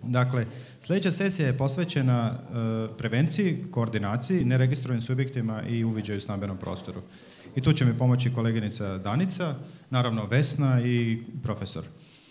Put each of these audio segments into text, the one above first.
Dakle, sljedeća sesija je posvećena prevenciji, koordinaciji, neregistrovanim subjektima i uviđaju u stambenom prostoru. I tu će mi pomoći koleginica Danica, naravno Vesna i profesor.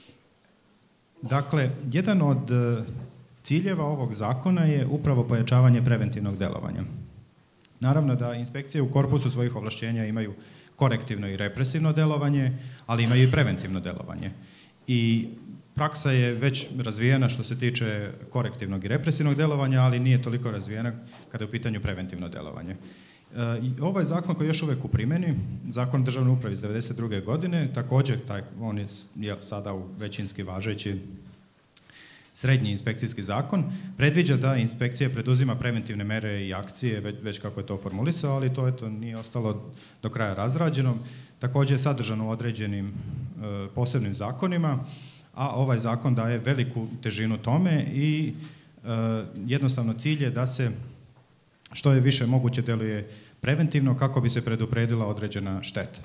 Dakle, jedan od ciljeva ovog zakona je upravo pojačavanje preventivnog djelovanja. Naravno da inspekcije u korpusu svojih ovlašćenja imaju korektivno i represivno djelovanje, ali imaju i preventivno djelovanje. I praksa je već razvijena što se tiče korektivnog i represivnog djelovanja, ali nije toliko razvijena kada je u pitanju preventivno djelovanje. Ovaj zakon koji je još uvijek u primjeni, zakon o državnoj upravi iz 1992. godine, također on je sada u većinski važeći srednji inspekcijski zakon, predviđa da inspekcija preduzima preventivne mere i akcije, već kako je to formulisao, ali to nije ostalo do kraja razrađeno. Također je sadržano u određenim posebnim zakonima, a ovaj zakon daje veliku težinu tome i jednostavno cilj je da se što je više moguće djeluje preventivno kako bi se predupredila određena šteta.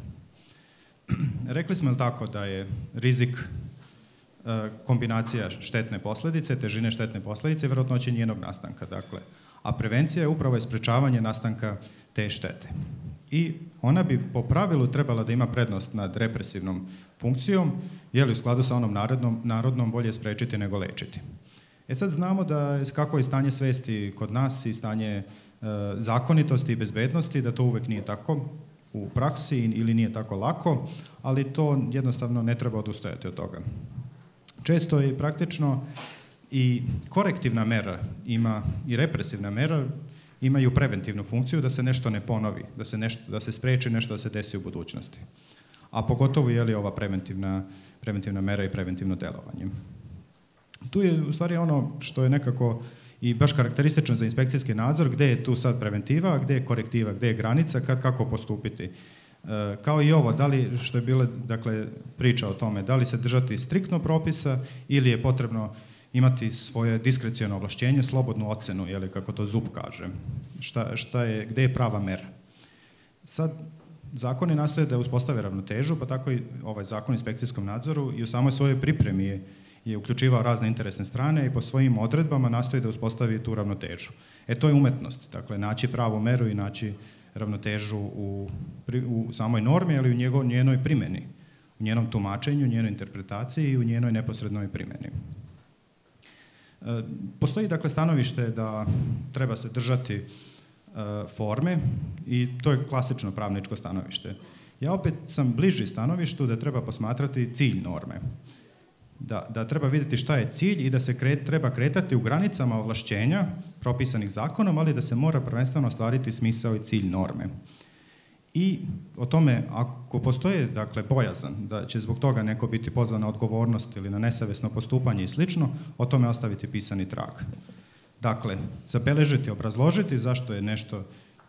Rekli smo tako da je rizik kombinacija štetne posljedice, težine štetne posljedice i vjerojatnoće njenog nastanka. Dakle, a prevencija je upravo sprečavanje nastanka te štete. I ona bi po pravilu trebala da ima prednost nad represivnom funkcijom, jer u skladu sa onom narodnom bolje spriječiti nego lečiti. Sad znamo da kako je stanje svijesti kod nas i stanje zakonitosti i bezbednosti, da to uvijek nije tako u praksi ili nije tako lako, ali to jednostavno ne treba odustajati od toga. Često i praktično i korektivna mera ima i represivna mera imaju preventivnu funkciju da se nešto ne ponovi, da se spriječi nešto da se desi u budućnosti. A pogotovo je li ova preventivna mera i preventivno djelovanje. Tu je u stvari ono što je nekako i baš karakteristično za inspekcijski nadzor, gdje je tu sad preventiva, a gdje je korektiva, gdje je granica, kako postupiti. Kao i ovo, da li, što je bila priča o tome, da li se držati striktno propisa ili je potrebno imati svoje diskreciono ovlašćenje, slobodnu ocjenu, kako to ZUP kaže. Gdje je prava mera? Sad, zakoni nastoje da uspostave ravnotežu, pa tako i ovaj zakon o inspekcijskom nadzoru i u samoj svojoj pripremi je uključivao razne interesne strane i po svojim odredbama nastoji da uspostavi tu ravnotežu. To je umetnost, dakle, naći pravu meru i naći ravnotežu u samoj normi, ali u njenoj primjeni, u njenom tumačenju, njenoj interpretaciji i u njenoj neposrednoj primjeni. Postoji dakle stanovište da treba se držati forme i to je klasično pravničko stanovište. Ja opet sam bliži stanovištu da treba posmatrati cilj norme. Da treba vidjeti šta je cilj i da se treba kretati u granicama ovlašćenja propisanih zakonom, ali da se mora prvenstveno ostvariti smisao i cilj norme. I o tome, ako postoje dakle, bojazan da će zbog toga neko biti pozvan na odgovornost ili na nesavjesno postupanje i slično, o tome ostaviti pisani trag. Dakle, zabeležiti, obrazložiti zašto je nešto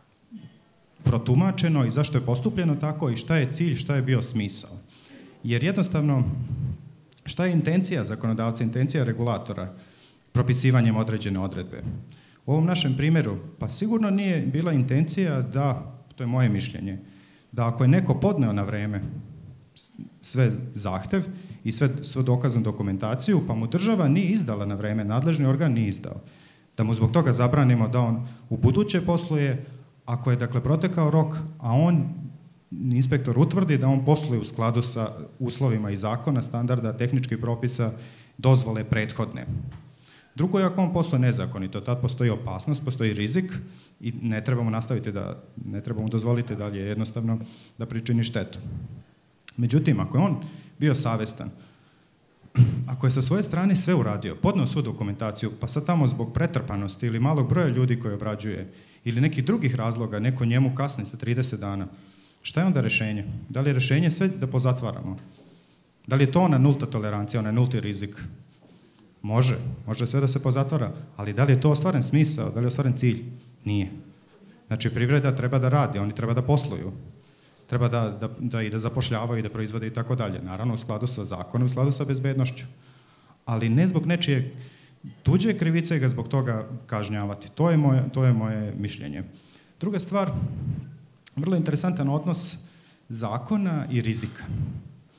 protumačeno i zašto je postupljeno tako i šta je cilj, šta je bio smisao. Jer jednostavno, šta je intencija zakonodavca, intencija regulatora propisivanjem određene odredbe? U ovom našem primjeru, pa sigurno nije bila intencija da, to je moje mišljenje, da ako je neko podneo na vrijeme sve zahtev i svu dokaznu dokumentaciju, pa mu država nije izdala na vrijeme, nadležni organ nije izdao, da mu zbog toga zabranimo da on u buduće posluje, ako je dakle protekao rok, a inspektor utvrdi da on posluje u skladu sa uslovima i zakona, standarda, tehničkih propisa, dozvole prethodne. Drugo je ako on posluje nezakonito, tad postoji opasnost, postoji rizik i ne trebamo dozvoliti dalje jednostavno da pričini štetu. Međutim, ako je on bio savjestan, ako je sa svoje strane sve uradio, podneo svu dokumentaciju, pa sad tamo zbog pretrpanosti ili malog broja ljudi koji obrađuje ili nekih drugih razloga, neko njemu kasni sa 30 dana, šta je onda rješenje? Da li je rješenje sve da pozatvaramo? Da li je to ona nulta tolerancija, onaj nulti rizik? Može sve da se pozatvara, ali da li je to ostvaren smisao, da li je ostvaren cilj? Nije. Znači, privreda treba da radi, oni treba da posluju, treba da i da zapošljavaju i da proizvode i tako dalje. Naravno, u skladu sa zakonom, u skladu sa bezbednošću. Ali ne zbog nečije tuđe krivice i ga zbog toga kažnjavati. To je moje mišljenje. Druga stvar, vrlo interesantan odnos zakona i rizika.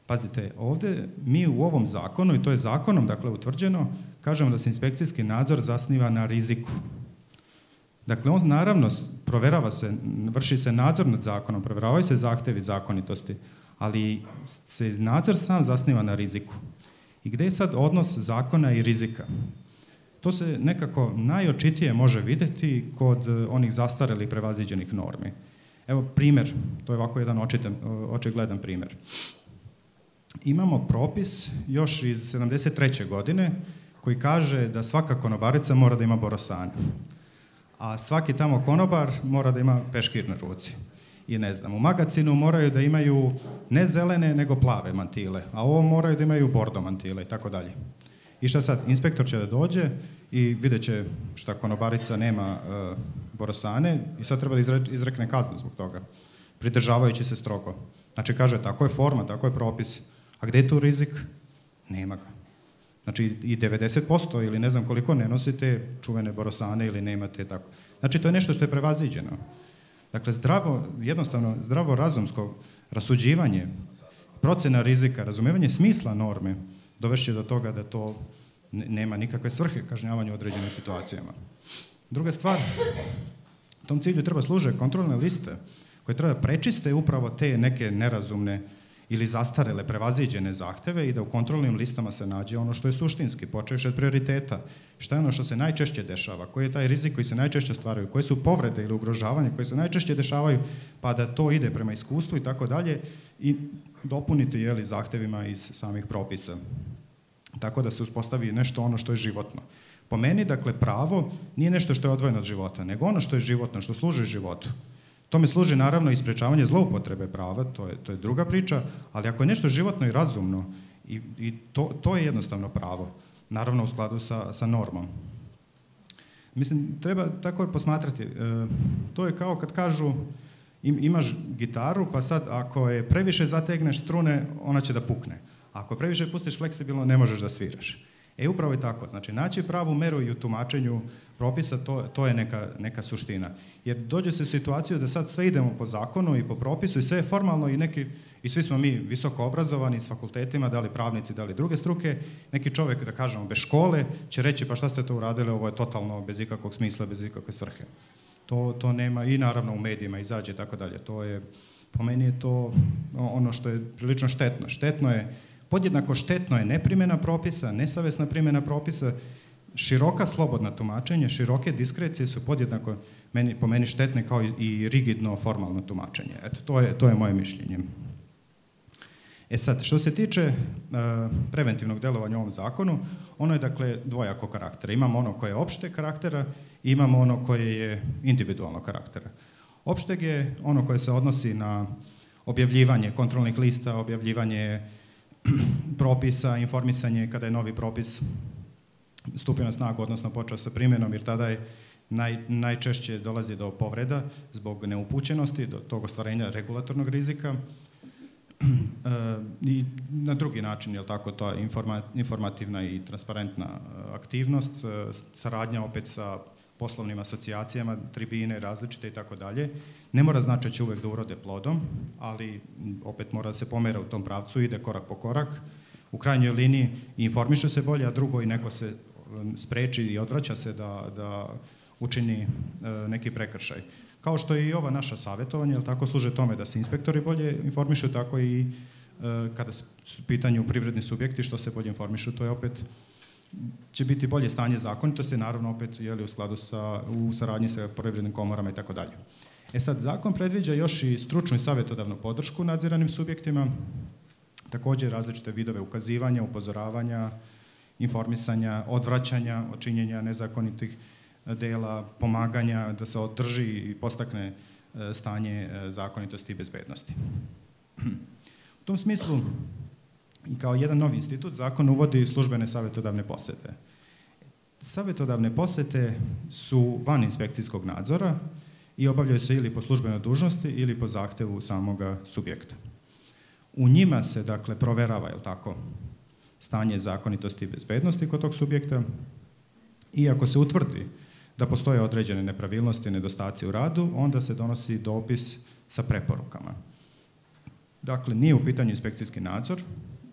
Pazite, ovdje mi u ovom zakonu, i to je zakonom dakle utvrđeno, kažemo da se inspekcijski nadzor zasniva na riziku. Dakle, on naravno provjerava se, vrši se nadzor nad zakonom, provjeravaju se zahtjevi zakonitosti, ali se nadzor sam zasniva na riziku. I gdje je sad odnos zakona i rizika? To se nekako najočitije može vidjeti kod onih zastarelih prevaziđenih normi. Evo primjer, to je ovako jedan očigledan primjer. Imamo propis još iz 73. godine koji kaže da svaka konobarica mora da ima borosane. A svaki tamo konobar mora da ima peškir na ruci. I ne znam, u magacinu moraju da imaju ne zelene, nego plave mantile, a ovo moraju da imaju bordo mantile i tako dalje. I šta sad, inspektor će da dođe i vidjet će šta konobarica nema borosane i sad treba da izrekne kaznu zbog toga, pridržavajući se strogo. Znači kaže, tako je forma, tako je propis. A gdje je tu rizik? Nema ga. Znači i 90% ili ne znam koliko ne nosite čuvene borosane ili nemate tako. Znači to je nešto što je prevaziđeno. Dakle, jednostavno zdravo razumsko rasuđivanje, procena rizika, razumijevanje smisla norme dovešće do toga da to nema nikakve svrhe kažnjavanja u određenim situacijama. Druga stvar, tom cilju treba služe kontrolne liste koje treba prečiste upravo te neke nerazumne ili zastarele, prevaziđene zahteve i da u kontrolnim listama se nađe ono što je suštinski, počevši od prioriteta. Šta je ono što se najčešće dešava, koji je taj rizik koji se najčešće stvaraju, koje su povrede ili ugrožavanje koje se najčešće dešavaju, pa da to ide prema iskustvu i tako dalje i dopuniti zahtevima iz samih propisa. Tako da se uspostavi nešto ono što je životno. Po meni, dakle, pravo nije nešto što je odvojeno od života, nego ono što je životno, što služi životu. Tome služi naravno i sprečavanje zloupotrebe prava, to je druga priča, ali ako je nešto životno i razumno, i to je jednostavno pravo, naravno u skladu sa normom. Mislim, treba tako posmatrati. To je kao kad kažu imaš gitaru, pa sad ako je previše zategneš strune, ona će da pukne. Ako previše pustiš fleksibilno, ne možeš da sviraš. Upravo je tako. Znači, naći pravu meru i u tumačenju propisa, to je neka suština. Jer dođe se u situaciju da sad sve idemo po zakonu i po propisu i sve je formalno i svi smo mi visoko obrazovani s fakultetima, da li pravnici, da li druge struke. Neki čovjek, da kažemo, bez škole će reći pa šta ste to uradili, ovo je totalno bez ikakvog smisla, bez ikakve svrhe. To nema i naravno u medijima izađe i tako dalje. Po meni je to ono što je prilično štetno. Podjednako štetno je neprimjena propisa, nesavjesna primjena propisa, široka slobodna tumačenja, široke diskrecije su podjednako po meni štetne kao i rigidno formalno tumačenje. Eto, to je moje mišljenje. Sad, što se tiče preventivnog djelovanja u ovom zakonu, ono je dakle dvojako karaktera. Imamo ono koje je opšte karaktera i imamo ono koje je individualnog karaktera. Opšteg je ono koje se odnosi na objavljivanje kontrolnih lista, objavljivanje propisa, informisanje kada je novi propis stupio na snagu, odnosno počeo sa primjenom, jer tada je najčešće dolazi do povreda zbog neupućenosti, do tog ostvarenja regulatornog rizika i na drugi način, je li tako, to je informativna i transparentna aktivnost, saradnja opet sa poslovnim asocijacijama, tribine različite i tako dalje. Ne mora znači da će uvek da urode plodom, ali opet mora da se pomera u tom pravcu, ide korak po korak. U krajnjoj liniji informiše se bolje, a drugo i neko se spreči i odvraća se da učini neki prekršaj. Kao što je i ova naša savjetovanja, jer tako služe tome da se inspektori bolje informišu, tako i kada su u pitanju privredni subjekti, što se bolje informišu, to je opet će biti bolje stanje zakonitosti, naravno opet u skladu u saradnji sa privrednim komorama i tako dalje. Sad, zakon predviđa još i stručnu i savjetodavnu podršku nadziranim subjektima, također različite vidove ukazivanja, upozoravanja, informisanja, odvraćanja od činjenja nezakonitih dela, pomaganja da se održi i postakne stanje zakonitosti i bezbednosti. U tom smislu, kao jedan novi institut, zakon uvodi službene savjetodavne posete. Savjetodavne posete su van inspekcijskog nadzora i obavljaju se ili po službenoj dužnosti ili po zahtevu samoga subjekta. U njima se, dakle, proverava, stanje zakonitosti i bezbednosti kod tog subjekta i ako se utvrdi da postoje određene nepravilnosti i nedostaci u radu, onda se donosi dopis sa preporukama. Dakle, nije u pitanju inspekcijski nadzor,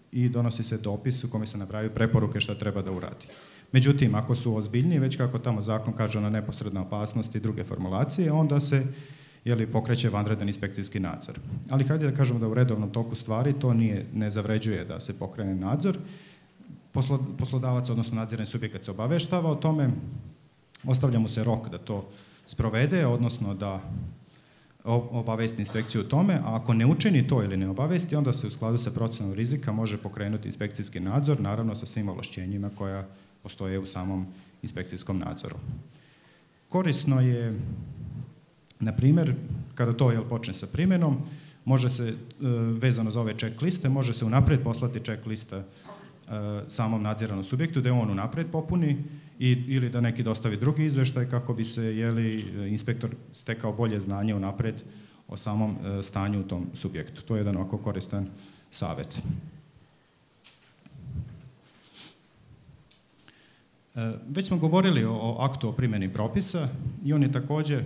i donosi se dopis u kome se nabrajaju preporuke šta treba da uradi. Međutim, ako su ozbiljniji, već kako tamo zakon kaže ona neposredna opasnost i druge formulacije, onda se pokreće vanredan inspekcijski nadzor. Ali hajde da kažemo da u redovnom toku stvari to ne zavređuje da se pokrene nadzor. Poslodavac, odnosno nadzirani subjekat se obaveštava o tome, ostavlja mu se rok da to sprovede, odnosno da obavesti inspekciju o tome, a ako ne učini to ili ne obavesti, onda se u skladu sa procenom rizika može pokrenuti inspekcijski nadzor, naravno sa svim ovlašćenjima koja postoje u samom inspekcijskom nadzoru. Korisno je, na primjer, kada to počne sa primjenom, može se, vezano za ove checkliste, može se unaprijed poslati checklista samom nadziranom subjektu, da je on unaprijed popuni ili da neki dostavi drugi izveštaj kako bi se inspektor stekao bolje znanje unaprijed o samom stanju u tom subjektu. To je jedan ovako koristan savjet. Već smo govorili o aktu o primjeni propisa i on je također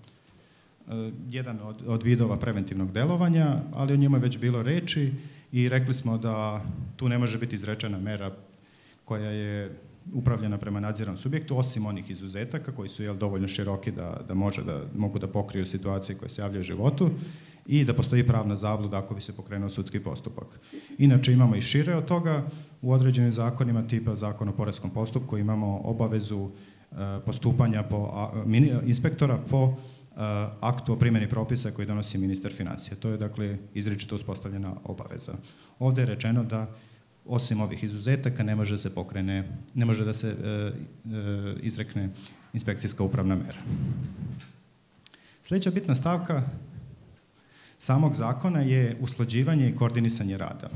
jedan od vidova preventivnog delovanja, ali o njemu je već bilo reči i rekli smo da tu ne može biti izrečena mera koja je upravljena prema nadziranom subjektu, osim onih izuzetaka koji su dovoljno široki da mogu da pokriju situacije koje se javljaju u životu i da postoji pravna zabluda ako bi se pokrenuo sudski postupak. Inače imamo i šire od toga, u određenim zakonima tipa Zakon o poreskom postupku imamo obavezu postupanja inspektora po aktu o primjeni propisa koji donosi ministar financija. To je dakle izričito uspostavljena obaveza. Ovdje je rečeno da osim ovih izuzetaka ne može da se izrekne inspekcijska upravna mera. Sljedeća bitna stavka samog zakona je usklađivanje i koordinisanje rada.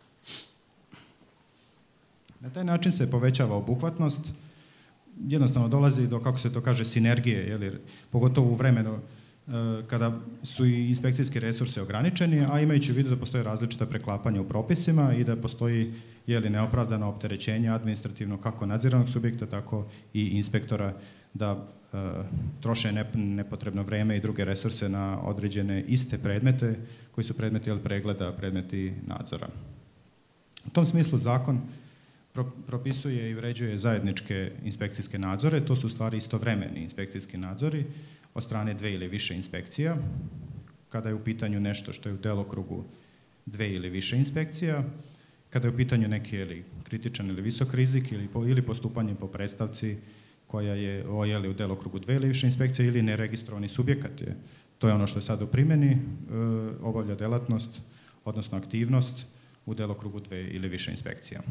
Na taj način se povećava obuhvatnost, jednostavno dolazi do, kako se to kaže, sinergije, pogotovo u vremenu kada su i inspekcijski resursi ograničeni, a imajući u vidu da postoje različita preklapanja u propisima i da postoji neopravdano opterećenje administrativno kako nadziranog subjekta, tako i inspektora da troše nepotrebno vreme i druge resurse na određene iste predmete koji su predmeti pregleda, predmeti nadzora. U tom smislu zakon propisuje i uređuje zajedničke inspekcijske nadzore, to su u stvari istovremeni inspekcijski nadzori od strane 2 ili više inspekcija, kada je u pitanju nešto što je u delokrugu 2 ili više inspekcija, kada je u pitanju neki kritičan ili visok rizik ili postupanje po predstavci koja je u delokrugu 2 ili više inspekcija ili neregistrovani subjekat. To je ono što je sad u primjeni, obavlja delatnost, odnosno aktivnost u delokrugu 2 ili više inspekcija.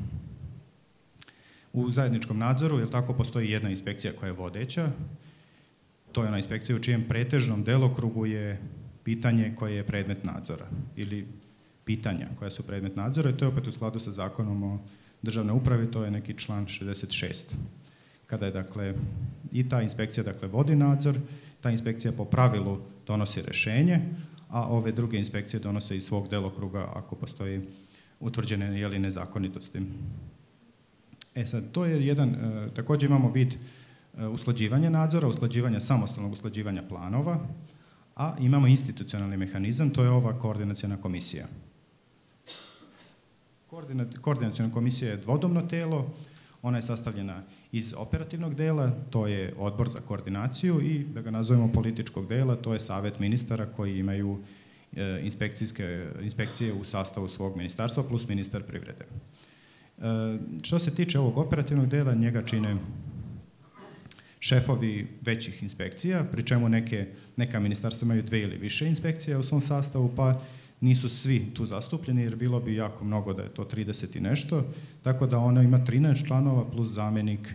U zajedničkom nadzoru, tako, postoji jedna inspekcija koja je vodeća, to je ona inspekcija u čijem pretežnom delokrugu je pitanje koje je predmet nadzora ili pitanja koja su predmet nadzora i to je opet u skladu sa zakonom o državnoj upravi, to je neki član 66. Kada je, dakle, i ta inspekcija, dakle, vodi nadzor, ta inspekcija po pravilu donosi rješenje, a ove druge inspekcije donose iz svog delokruga ako postoji utvrđene nezakonitosti. Sad, to je jedan, također imamo vid usklađivanja nadzora, usklađivanja samostalnog usklađivanja planova, a imamo institucionalni mehanizam, to je ova koordinaciona komisija. Koordinaciona komisija je dvodomno tijelo, ona je sastavljena iz operativnog dela, to je odbor za koordinaciju i, da ga nazovemo, političkog dela, to je savjet ministara koji imaju inspekcije u sastavu svog ministarstva plus ministar privrede. Što se tiče ovog operativnog dela, njega čine šefovi većih inspekcija, pri čemu neka ministarstva imaju 2 ili više inspekcija u svom sastavu, pa nisu svi tu zastupljeni, jer bilo bi jako mnogo da je to 30 i nešto, tako da ona ima 13 članova plus zamjenik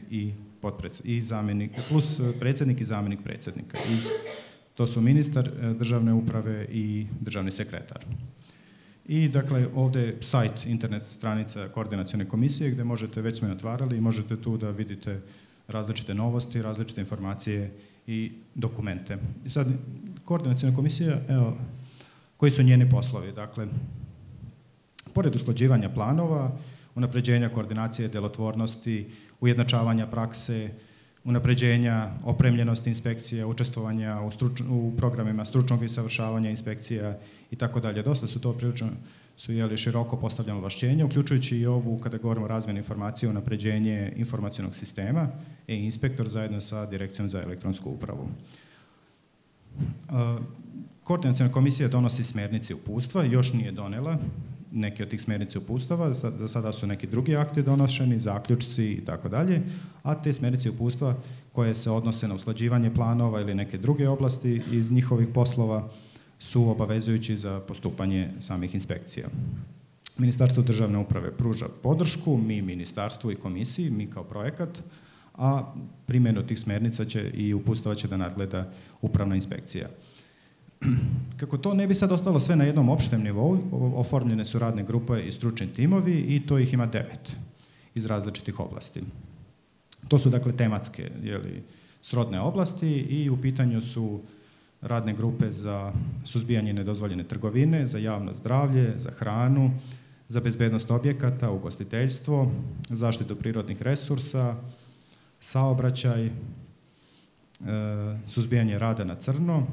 plus predsjednik i zamjenik predsjednika. To su ministar državne uprave i državni sekretar. I dakle ovdje je sajt, internet stranica koordinacione komisije gdje možete, već smo je otvarali i možete tu da vidite različite novosti, različite informacije i dokumente. I sad, koordinaciona komisija, evo, koji su njeni poslovi? Dakle, pored usklađivanja planova, unapređenja koordinacije, djelotvornosti, ujednačavanja prakse, unapređenja opremljenosti inspekcije, učestvovanja u programima stručnog usavršavanja inspekcija i tako dalje. Dosta su to prilično su široko postavljene ovlašćenja, uključujući i ovu, kada govorimo o razmjeni informacija, unapređenje informacionog sistema, inspektor zajedno sa Direkcijom za elektronsku upravu. Koordinaciona komisija donosi smjernice i uputstva, još nije donela neke od tih smjernice i uputstava, za sada su neki drugi akti donošeni, zaključci i tako dalje, a te smjernice i uputstva koje se odnose na usklađivanje planova ili neke druge oblasti iz njihovih poslova su obavezujući za postupanje samih inspekcija. Ministarstvo državne uprave pruža podršku, mi ministarstvu i komisiji, mi kao projekat, a primjenu tih smjernica će i uputstava će da nadgleda upravna inspekcija. Kako to ne bi sad ostalo sve na jednom opštem nivou, oformljene su radne grupe i stručni timovi i to ih ima 9 iz različitih oblasti. To su dakle tematske srodne oblasti i u pitanju su radne grupe za suzbijanje nedozvoljene trgovine, za javno zdravlje, za hranu, za bezbednost objekata, ugostiteljstvo, zaštitu prirodnih resursa, saobraćaj, suzbijanje rada na crno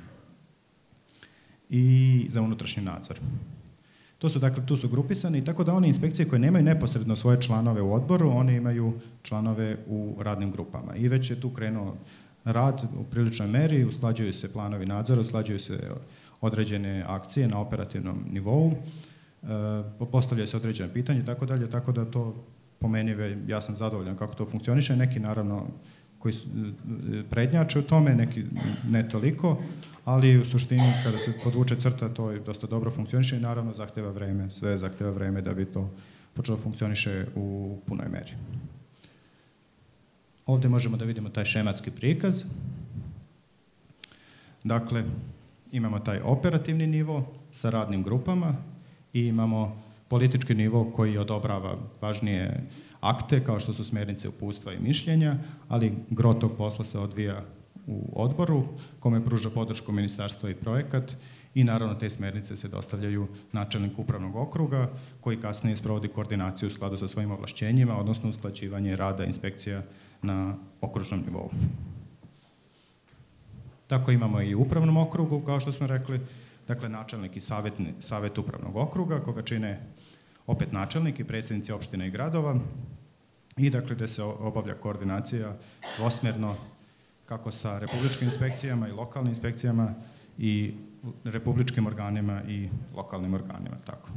i za unutrašnji nadzor. Tu su grupisani, tako da one inspekcije koje nemaju neposredno svoje članove u odboru, one imaju članove u radnim grupama. I već je tu krenuo rad u priličnoj meri, usklađuju se planovi nadzora, usklađuju se određene akcije na operativnom nivou, postavljaju se određene pitanje i tako dalje, tako da to po meni ja sam zadovoljan kako to funkcioniše. Neki naravno koji prednjače u tome, neki ne toliko, ali u suštini kada se podvuče crta to je dosta dobro funkcioniše i naravno zahteva vreme, sve zahteva vreme da bi to počelo funkcioniše u punoj meri. Ovdje možemo da vidimo taj šematski prikaz. Dakle, imamo taj operativni nivo sa radnim grupama i imamo politički nivo koji odobrava važnije akte, kao što su smjernice, uputstva i mišljenja, ali gro tog posla se odvija u odboru, kome pruža podršku ministarstva i projekat i naravno te smjernice se dostavljaju načelniku upravnog okruga, koji kasnije sprovodi koordinaciju u skladu sa svojim ovlašćenjima, odnosno usklađivanje rada inspekcija na okružnom nivou. Tako imamo i u upravnom okrugu, kao što smo rekli, dakle načelnik i savjet upravnog okruga, koga čine opet načelnik i predsjednici opština i gradova i dakle gdje se obavlja koordinacija dvosmjerno kako sa republičkim inspekcijama i lokalnim inspekcijama i republičkim organima i lokalnim organima. Tako.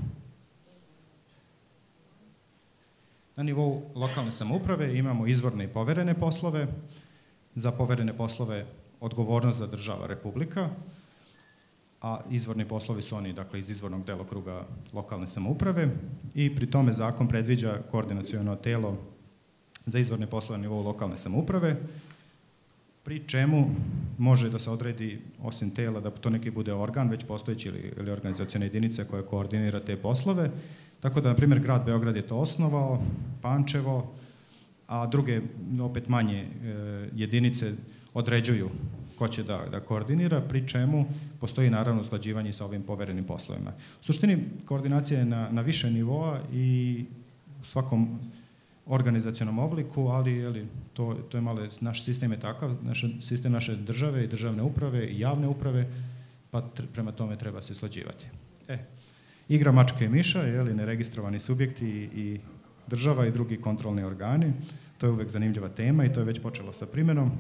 Na nivou lokalne samouprave imamo izvorne i poverene poslove. Za poverene poslove odgovornost zadržava Republika, a izvorni poslovi su oni dakle, iz izvornog delokruga lokalne samouprave i pri tome zakon predviđa koordinaciono telo za izvorne poslove na nivou lokalne samouprave, pri čemu može da se odredi, osim tela, da to neki bude organ, već postojeći ili organizacione jedinice koja koordinira te poslove. Tako da, na primjer, grad Beograd je to osnovao, Pančevo, a druge, opet manje jedinice određuju ko će da koordinira, pri čemu postoji naravno usklađivanje sa ovim poverenim poslovima. U suštini, koordinacija je na više nivoa i u svakom organizacionom obliku, ali to je malo, naš sistem je takav, sistem naše države i državne uprave i javne uprave, pa prema tome treba se slađivati. Igra mačke i miša, neregistrovani subjekti i država i drugi kontrolni organi, to je uvek zanimljiva tema i to je već počelo sa primjenom.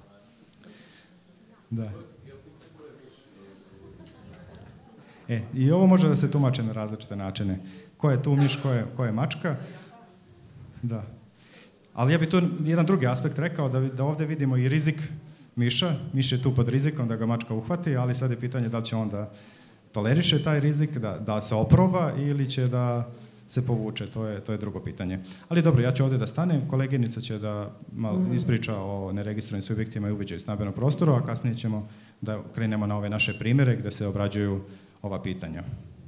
Da. I ovo može da se tumače na različite načine. Ko je tu miš, ko je mačka? Da. Ali ja bih tu jedan drugi aspekt rekao, da ovdje vidimo i rizik miša. Miš je tu pod rizikom da ga mačka uhvati, ali sad je pitanje da li će on da toleriše taj rizik, da se oproba ili će da se povuče. To je drugo pitanje. Ali dobro, ja ću ovdje da stanem. Koleginica će da malo ispriča o neregistrovanim subjektima i uviđaju stambenog prostoru, a kasnije ćemo da krenemo na ove naše primjere gdje se obrađuju ova pitanja.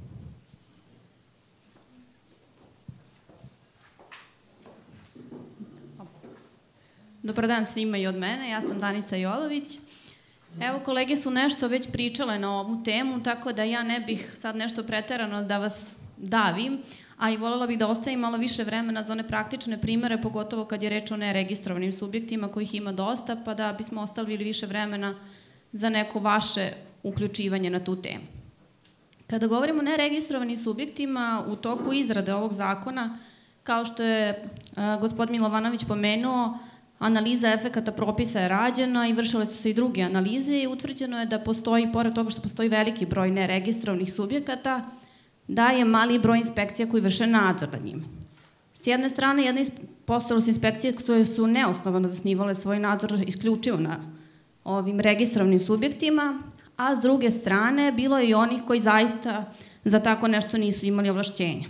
Dobar dan svima i od mene, ja sam Danica Jolović. Evo, kolege su nešto već pričale na ovu temu, tako da ja ne bih sad nešto preterano da vas davim, a i voljela bih da ostavim malo više vremena za one praktične primere, pogotovo kad je reč o neregistrovanim subjektima kojih ima dosta, pa da bismo ostavili više vremena za neko vaše uključivanje na tu temu. Kada govorimo o neregistrovanim subjektima, u toku izrade ovog zakona, kao što je gospodin Milovanović pomenuo, analiza efekata propisa je rađena i vršile su se i druge analize i utvrđeno je da postoji, pored toga što postoji veliki broj neregistrovanih subjekata, da je mali broj inspekcija koji vrše nadzor nad njima. S jedne strane, postojale su inspekcije koje su neosnovano zasnivale svoj nadzor isključivo na ovim registrovanim subjektima, a s druge strane, bilo je i onih koji zaista za tako nešto nisu imali ovlašćenja.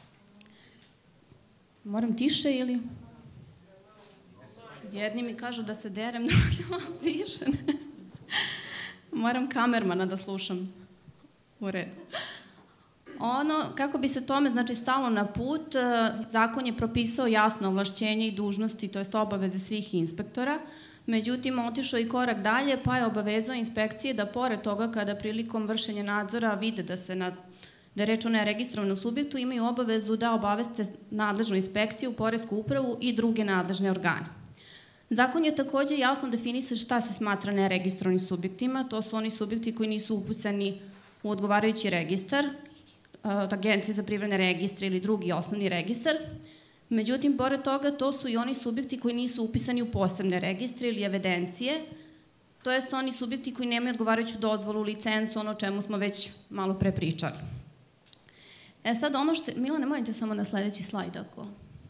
Moram tiše ili... Jedni mi kažu da se derem, drugi tiše. Moram kamermana da slušam. U redu. Kako bi se tome, znači, stalo na put, zakon je propisao jasno ovlašćenje i dužnosti, to jest obaveze svih inspektora, međutim, otišao i korak dalje, pa je obavezao inspekcije da pored toga, kada prilikom vršenja nadzora vide da je reč o neregistrovanom subjektu, imaju obavezu da obaveste nadležnu inspekciju, poresku upravu i druge nadležne organe. Zakon je takođe jasno definisao šta se smatra neregistrovanim subjektima, to su oni subjekti koji nisu upisani u odgovarajući registar, Agencije za privredne registre ili drugi osnovni registar. Međutim, pored toga, to su i oni subjekti koji nisu upisani u posebne registre ili evidencije, to jest oni subjekti koji nemaju odgovarajuću dozvolu, licencu, ono o čemu smo već malo pre pričali. Sad ono što... Milane, molite samo na sledeći slajd ako...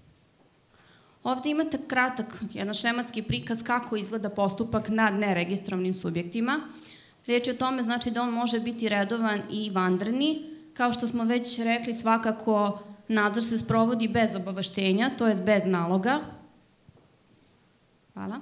Ovde imate kratak, jedan šematski prikaz kako izgleda postupak nad neregistrovanim subjektima. Riječ je o tome, znači, da on može biti redovan i vanredni. Kao što smo već rekli, svakako nadzor se sprovodi bez obaveštenja, to je bez naloga. Hvala.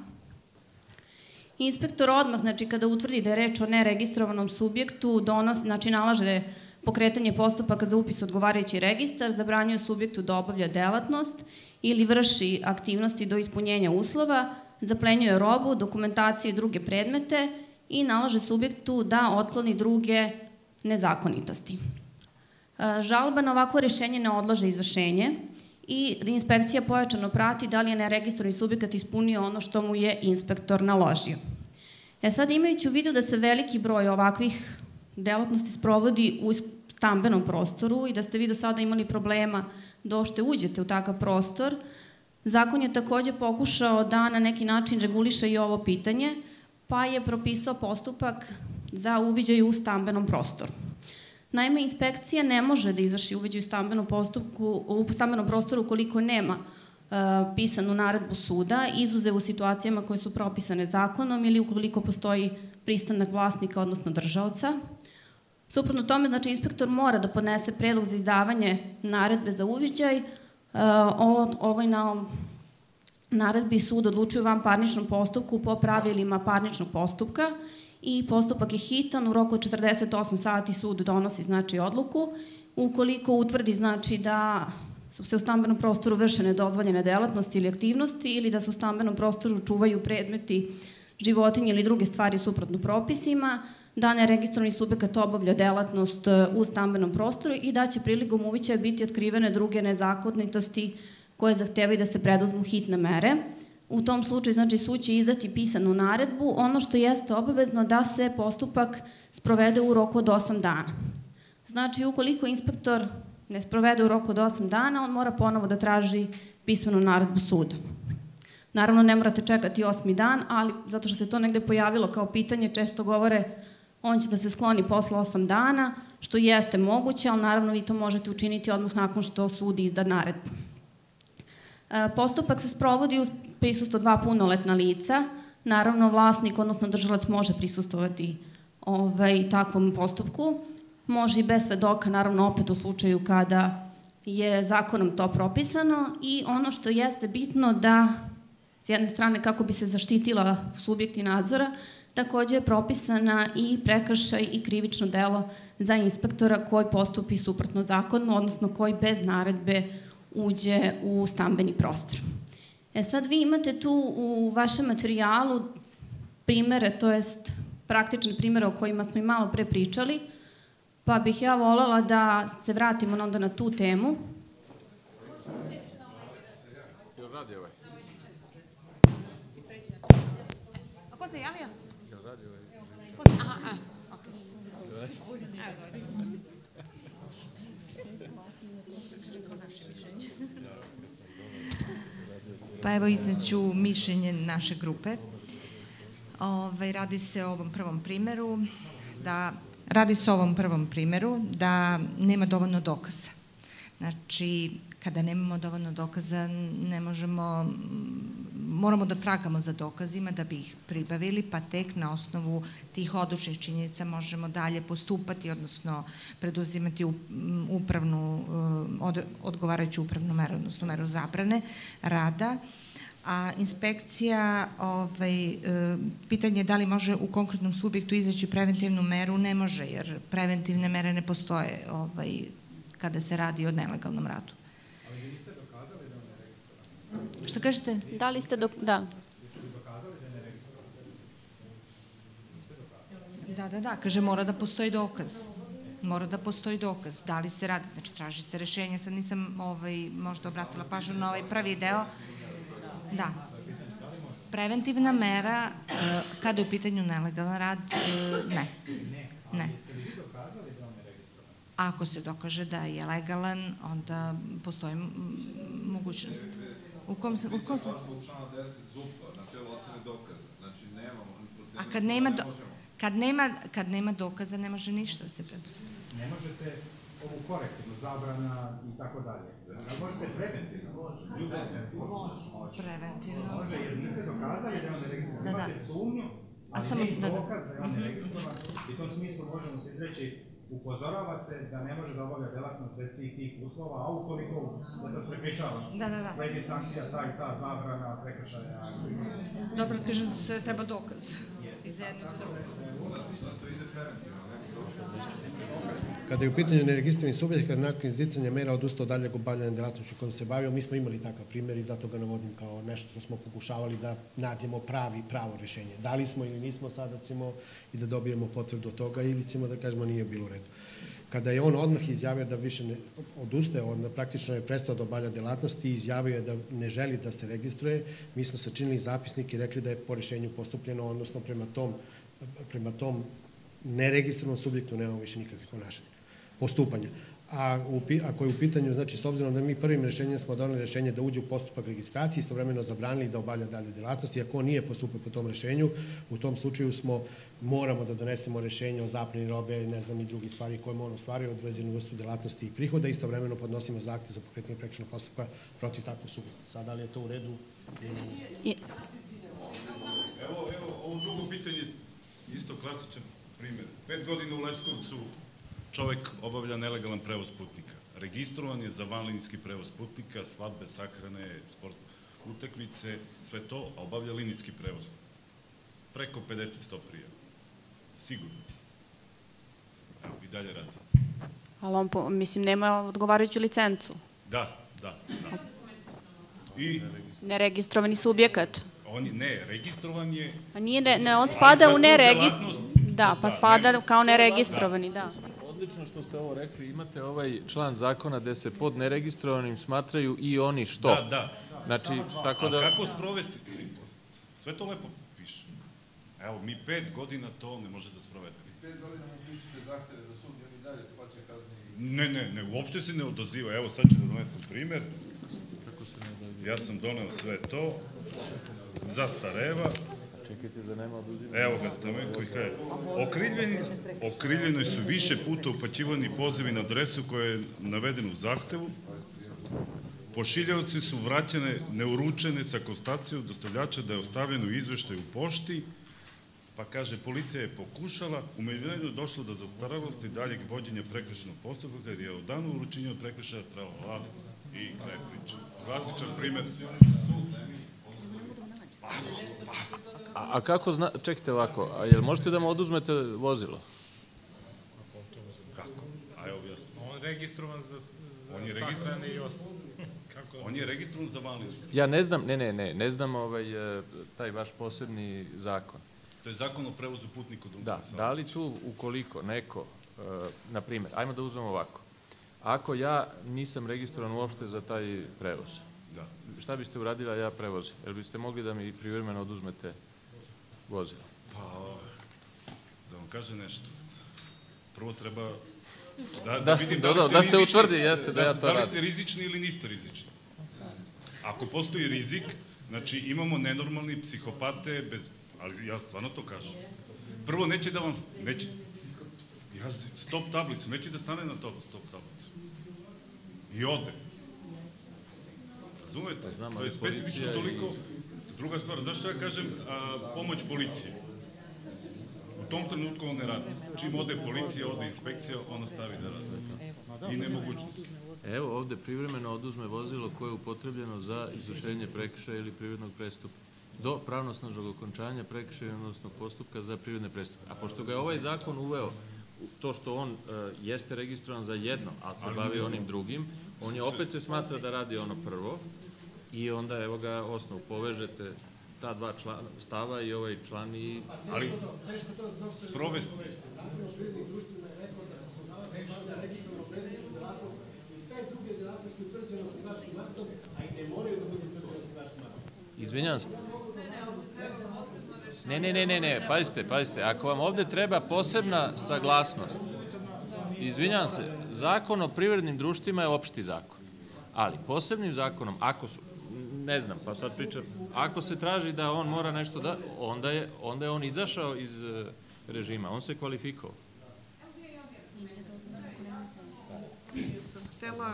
Inspektor odmah, znači, kada utvrdi da je reč o neregistrovanom subjektu, donosi, znači, nalaže pokretanje postupaka za upis odgovarajući registar, zabranjuje subjektu da obavlja delatnost ili vrši aktivnosti do ispunjenja uslova, zaplenjuje robu, dokumentaciju i druge predmete i nalaže subjektu da otkloni druge nezakonitosti. Žalba na ovako rešenje ne odlaže izvršenje i inspekcija pojačano prati da li je neregistrovani subjekat ispunio ono što mu je inspektor naložio. Sad, imajući u vidu da se veliki broj ovakvih delatnosti sprovodi u stambenom prostoru i da ste vi do sada imali problema da uopšte uđete u takav prostor, zakon je takođe pokušao da na neki način reguliše i ovo pitanje, pa je propisao postupak za uviđaj u stambenom prostoru. Naime, inspekcija ne može da izvrši uviđaj u stambenom prostoru ukoliko nema pisanu naredbu suda, izuzev u situacijama koje su propisane zakonom ili ukoliko postoji pristanak vlasnika, odnosno držaoca. Suprotno tome, znači, inspektor mora da podnese predlog za izdavanje naredbe za uviđaj. Ovoj naredbi sud odlučuje u vanparničnom postupku po pravilima parničnog postupka i postupak je hitan, u roku od 48 sati sud donosi, znači, odluku. Ukoliko utvrdi, znači, da se u stambenom prostoru vrše nedozvoljene delatnosti ili aktivnosti ili da se u stambenom prostoru čuvaju predmeti, životinje ili druge stvari suprotno propisima, da neregistrovani subjekat obavlja delatnost u stambenom prostoru i da će prilikom uviđaja biti otkrivene druge nezakonitosti koje zahtevaju da se preduzmu hitne mere. U tom slučaju, znači, sud će izdati pisanu naredbu, ono što jeste obavezno da se postupak sprovede u roku od 8 dana. Znači, ukoliko inspektor ne sprovede u roku od 8 dana, on mora ponovo da traži pismenu naredbu suda. Naravno, ne morate čekati 8. dan, ali zato što se to negde pojavilo kao pitanje, često govore on će da se skloni posle 8 dana, što jeste moguće, ali naravno vi to možete učiniti odmah nakon što sud izda naredbu. Postupak se sprovodi u prisustvu 2 punoletna lica. Naravno, vlasnik, odnosno držalac, može prisustvovati takvom postupku. Može i bez svedoka, naravno, opet u slučaju kada je zakonom to propisano. I ono što jeste bitno da, s jedne strane, kako bi se zaštitila subjekti nadzora, takođe je propisana i prekršaj i krivično delo za inspektora koji postupi suprotno zakonu, odnosno koji bez naredbe uđe u stambeni prostor. Sad vi imate tu u vašem materijalu primere, to jest praktične primere o kojima smo i malo pre pričali, pa bih ja voljela da se vratimo onda na tu temu. A ko se javio? Pa evo izneću mišljenje naše grupe. Radi se o ovom prvom primjeru da nema dovoljno dokaza. Znači, kada nemamo dovoljno dokaza, moramo da tragamo za dokazima da bi ih pribavili, pa tek na osnovu tih odlučnih činjenica možemo dalje postupati, odnosno preduzimati odgovarajuću upravnu meru, odnosno meru zabrane rada. A inspekcija, pitanje je da li može u konkretnom subjektu izreći preventivnu meru, ne može, jer preventivne mere ne postoje kada se radi o nelegalnom radu. Ali vi niste dokazali da on je registrovan? Šta kažete? Da li ste Jeste li dokazali da je neregistrovan? Da, kaže mora da postoji dokaz. Mora da postoji dokaz. Da li se radi, znači traži se rešenje, sad nisam možda obratila pažnju na ovaj prvi deo. Da. Preventivna mera, kada je u pitanju nelegalan rad, ne. Jeste li vi dokazali da on je registrovan? Ako se dokaže da je legalan, onda postoji mogućnost. U kom se... U članu 10 ZUP-a, načelo ocene dokaza. Znači, nemamo... A kad nema dokaza, ne može ništa da se preduzme. Ne možete ovu korektivnu zabrana i tako dalje. Da možete preventivno? Preventivno. Može, jer niste dokazali da je on registrovan. Imate sumnju, ali ne i dokaz da je on registrovan. I u tom smislu možemo se izreći, upozorava se da ne može da obavlja delatnost bez tih uslova, a ukoliko, da se prepričava, sledi sankcija ta i ta zabrana, prekršaja. Dobro, kažem da se treba dokaz. I za jedno i za drugo. Kada je u pitanju neregistrovani subjekt, kada nakon izdicanja mera odustao daljeg obavljanja delatnošću kojom se bavio, mi smo imali takav primjer i zato ga navodim kao nešto što smo pokušavali da nađemo pravo rešenje. Da li smo ili nismo, sada ćemo i da dobijemo potvrdu od toga ili ćemo da kažemo nije bilo u redu. Kada je on odmah izjavio da više ne odustaje, praktično je prestao da obavlja delatnosti i izjavio je da ne želi da se registruje, mi smo sačinili zapisnik i rekli da je po rešenju postupljeno, odnosno prema tom neregistrovanom subjektu nemamo više nikakvih postupanja. A ako je u pitanju, znači, s obzirom da mi prvim rešenjem smo doneli rešenje da uđe u postupak registracije, istovremeno zabranili da obavlja dalju delatnost, i ako on nije postupio po tom rešenju, u tom slučaju moramo da donesemo rešenje o zapleni robe, ne znam, i drugi stvari koje on ostvario, određenu vrstu delatnosti i prihoda, istovremeno podnosimo zahtev za pokretanje prekršajnog postupka protiv takvog subjekta. Sad, da li je to u redu? Evo, ovo drugo pitanje, isto klasičan primjer. 5 godina u Leskovcu čovek obavlja nelegalan prevoz putnika. Registrovan je za vanlinijski prevoz putnika, svadbe, sahrane, sport, utakmice, sve to, a obavlja linijski prevoz. Preko 50-100 prijava. Sigurno. Evo, i dalje radi. Ali on, mislim, nema odgovarajuću licencu. Da. I... Neregistrovani subjekat. Ne, registrovan je... On spada u neregistrovani. Da, pa spada kao neregistrovani, da. Odlično što ste ovo rekli, imate ovaj član zakona gde se pod neregistrovanim smatraju i oni što. Da. Znači, tako da... A kako sprovesti? Sve to lepo piše. Evo, mi 5 godina to ne može da sprovedemo. 5 godina mu pišete zahteve za sud i oni dalje plaća kazni? Ne, uopšte se ne odaziva. Evo, sad ću da donesem primer. Ja sam doneo sve to. Zastareva. Čekajte za nema oduzimanja. Evo ga Stamenko i kaže, okrivljeni su više puta upaćivani pozivi na adresu koja je navedena u zahtevu. Pošiljavci su vraćene neuručene sa konstatacijom dostavljača da je ostavljeno izveštaj u pošti, pa kaže, policija je pokušala, u međuvremenu je došlo do zastaralosti daljeg vođenja prekršajnog postupka, jer je od dana uručenja od prekršaja trala i kraj priča. Klasičan primer. A kako zna, čekajte ovako, a jel možete da mu oduzmete vozilo? Kako? Aj, objasni. On je registrovan za sahrane i ostalo. On je registrovan za vanlinski. Ja ne znam, ne znam taj vaš posebni zakon. To je zakon o prevozu putnika u drugom saobraćaju. Da li tu, ukoliko neko, na primjer, ajmo da uzmemo ovako, ako ja nisam registrovan uopšte za taj prevoz, šta biste uradili, a ja prevozim? Jel biste mogli da mi privremeno oduzmete vozilo? Pa, da vam kažem nešto. Prvo treba Da se utvrdi, jeste, da ja to radim. Da li ste rizični ili niste rizični? Ako postoji rizik, znači imamo nenormalni psihopate, ali ja stvarno to kažem. Prvo, neće da vam, stop tablicu, neće da stane na stop tablicu. I ode. Razumete? To je specifično toliko. Druga stvar, zašto ja kažem pomoć policije? U tom trenutku on ne radi. Čim ode policija, ode inspekcija, ona stavi da radi. I nemogućnost. Evo ovde privremeno oduzme vozilo koje je upotrebljeno za izvršenje prekršaja ili privrednog prestupa do pravnosnažnog okončanja prekršaja odnosno postupka za privredne prestupe. A pošto ga je ovaj zakon uveo to što on jeste registrovan za jedno, ali se bavi onim drugim, on je opet se smatra da radi ono prvo i onda evo ga osnov, povežete ta dva stava i ovaj član i... Ali sprovesti. Izvinjam se. Ne, pazite, ako vam ovde treba posebna saglasnost, izvinjam se, zakon o privrednim društvima je opšti zakon, ali posebnim zakonom, ako su, ne znam, pa sad pričam, ako se traži da on mora nešto da, onda je on izašao iz režima, on se kvalifikovao. Sam htela...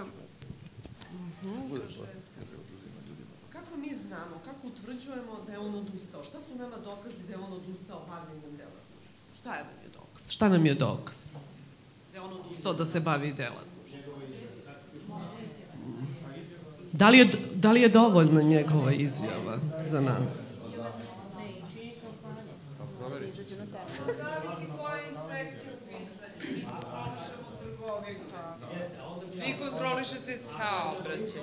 Kako mi znamo, kako utvrđujemo da je on odustao? Šta su nama dokazi da je on odustao bavljenjem delatnošću? Šta nam je dokaz? Šta nam je dokaz? Da je on odustao da se bavi delatnošću? Da li je dovoljna njegova izjava za nas? Zavisi koja je inspekcija u pitanju. Mi kontrolišemo trgovinu. Vi kontrolišete saobraćaj.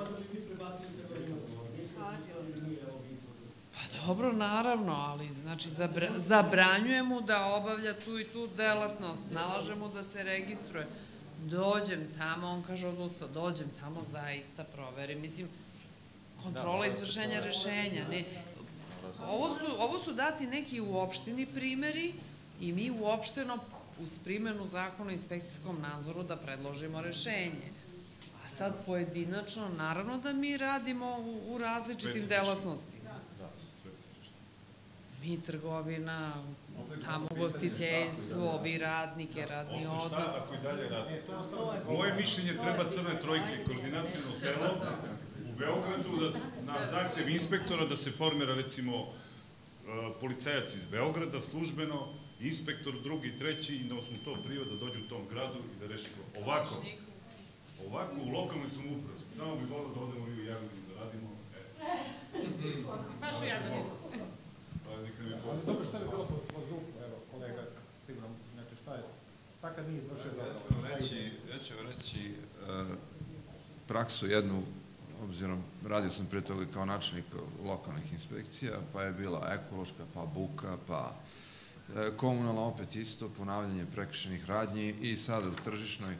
Pa dobro, naravno, ali znači zabranjujemo da obavlja tu i tu delatnost, nalažemo da se registruje. Dođem tamo, on kaže odustao, dođem tamo, zaista proverim. Mislim, kontrola izvršenja rešenja. Ovo su dati neki uopšteni primeri i mi uopšteno uz primjenu zakona o inspekcijskom nadzoru da predložimo rešenje. A sad pojedinačno, naravno da mi radimo u različitim delatnostima. Mi trgovina, tamo gostiteljstvo, vi radnike, radni odnos. Ako i dalje radi. Moje mišljenje treba crne trojke, koordinacijno telo u Beogradu na zahtev inspektora da se formira recimo policajac iz Beograda službeno, inspektor drugi, treći i da osnovu to priva da dođu u tom gradu i da reši ovako. Ovako u lokalnoj samoupravi. Samo bi volio da odemo i u Jagodinu da radimo. Baš u Jagodinu. Dobro, šta bi bilo po ZUP-u, evo, kolega, sigurno, znači šta kad nije izvršio dobro? Ja ću reći praksu jednu, obzirom, radio sam prije toga kao načelnik lokalnih inspekcija, pa je bila ekološka, pa buka, pa komunalna opet isto, ponavljanje prekršajnih radnji i sada u tržišnoj.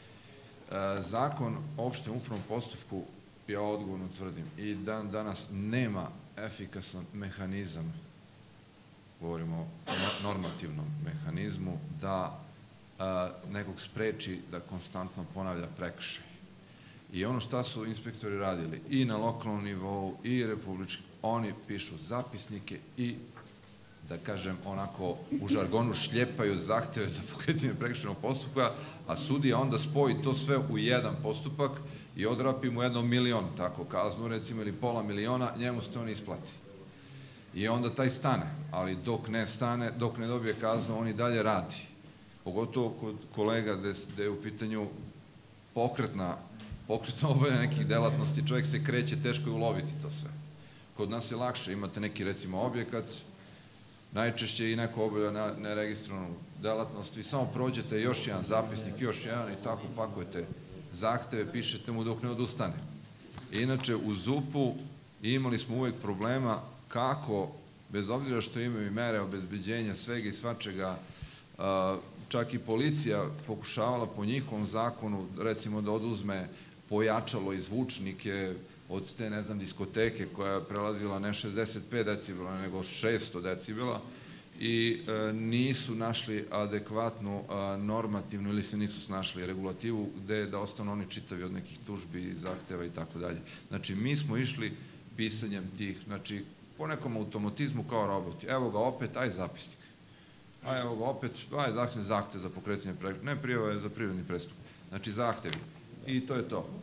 Zakon o opštem upravnom postupku, ja odgovorno tvrdim, i dan danas nema efikasan mehanizam, govorimo o normativnom mehanizmu, da nekog spreči da konstantno ponavlja prekršaj. I ono šta su inspektori radili i na lokalnom nivou i republički, oni pišu zapisnike i, da kažem, onako u žargonu šljepaju zahteve za pokretanje prekršajnog postupka, a sudija onda spoji to sve u jedan postupak i odrapi mu 1 milion, tako kaznu recimo, ili pola miliona, njemu se to ne isplati. I onda taj stane, ali dok ne stane, dok ne dobije kaznu, on i dalje radi. Pogotovo kod kolega gde je u pitanju pokretno obavljanje nekih delatnosti, čovjek se kreće, teško je uloviti to sve. Kod nas je lakše, imate neki recimo objekat, najčešće i neko obavlja neregistrovanu delatnost, vi samo prođete još jedan zapisnik, još jedan i tako pakujete zahteve, pišete mu dok ne odustane. Inače, u ZUP-u imali smo uvek problema kako, bez obzira što imaju mere obezbeđenja svega i svačega, čak i policija pokušavala po njihovom zakonu, recimo da oduzme pojačalo i zvučnike od te, ne znam, diskoteke koja je prelazila ne 65 decibela, nego 600 decibela, i nisu našli adekvatnu normativnu ili se nisu snašli regulativu gde da ostanu oni čitavi od nekih tužbi, zahteva i tako dalje. Znači, mi smo išli pisanjem tih, znači, po nekom automatizmu kao roboti. Evo ga opet, aj zapisnik. A evo ga opet, aj zahtev za pokretanje prekršaja. Ne, prijava je za privredni prestup. Znači, zahtevi. I to je to.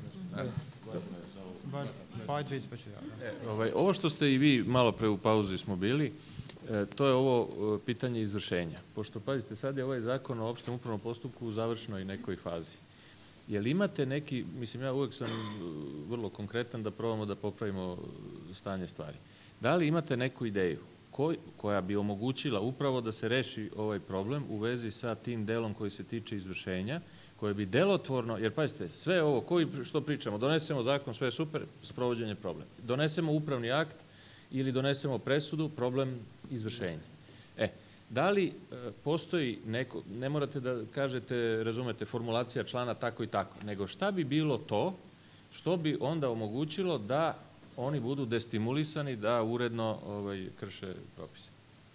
Ovo što ste i vi malo pre u pauzi smo bili, to je ovo pitanje izvršenja. Pošto, pazite, sad je ovaj zakon o opštem upravnom postupku u završnoj nekoj fazi. Jel imate neki, mislim, ja uvek sam vrlo konkretan da probamo da popravimo stanje stvari. Da li imate neku ideju koja bi omogućila upravo da se reši ovaj problem u vezi sa tim delom koji se tiče izvršenja, koje bi delotvorno, jer pazite, sve ovo, što pričamo, donesemo zakon, sve je super, sprovođenje problem. Donesemo upravni akt ili donesemo presudu, problem izvršenja. Da li postoji neko, ne morate da kažete, razumete, formulacija člana tako i tako, nego šta bi bilo to što bi onda omogućilo da oni budu destimulisani da uredno krše propise?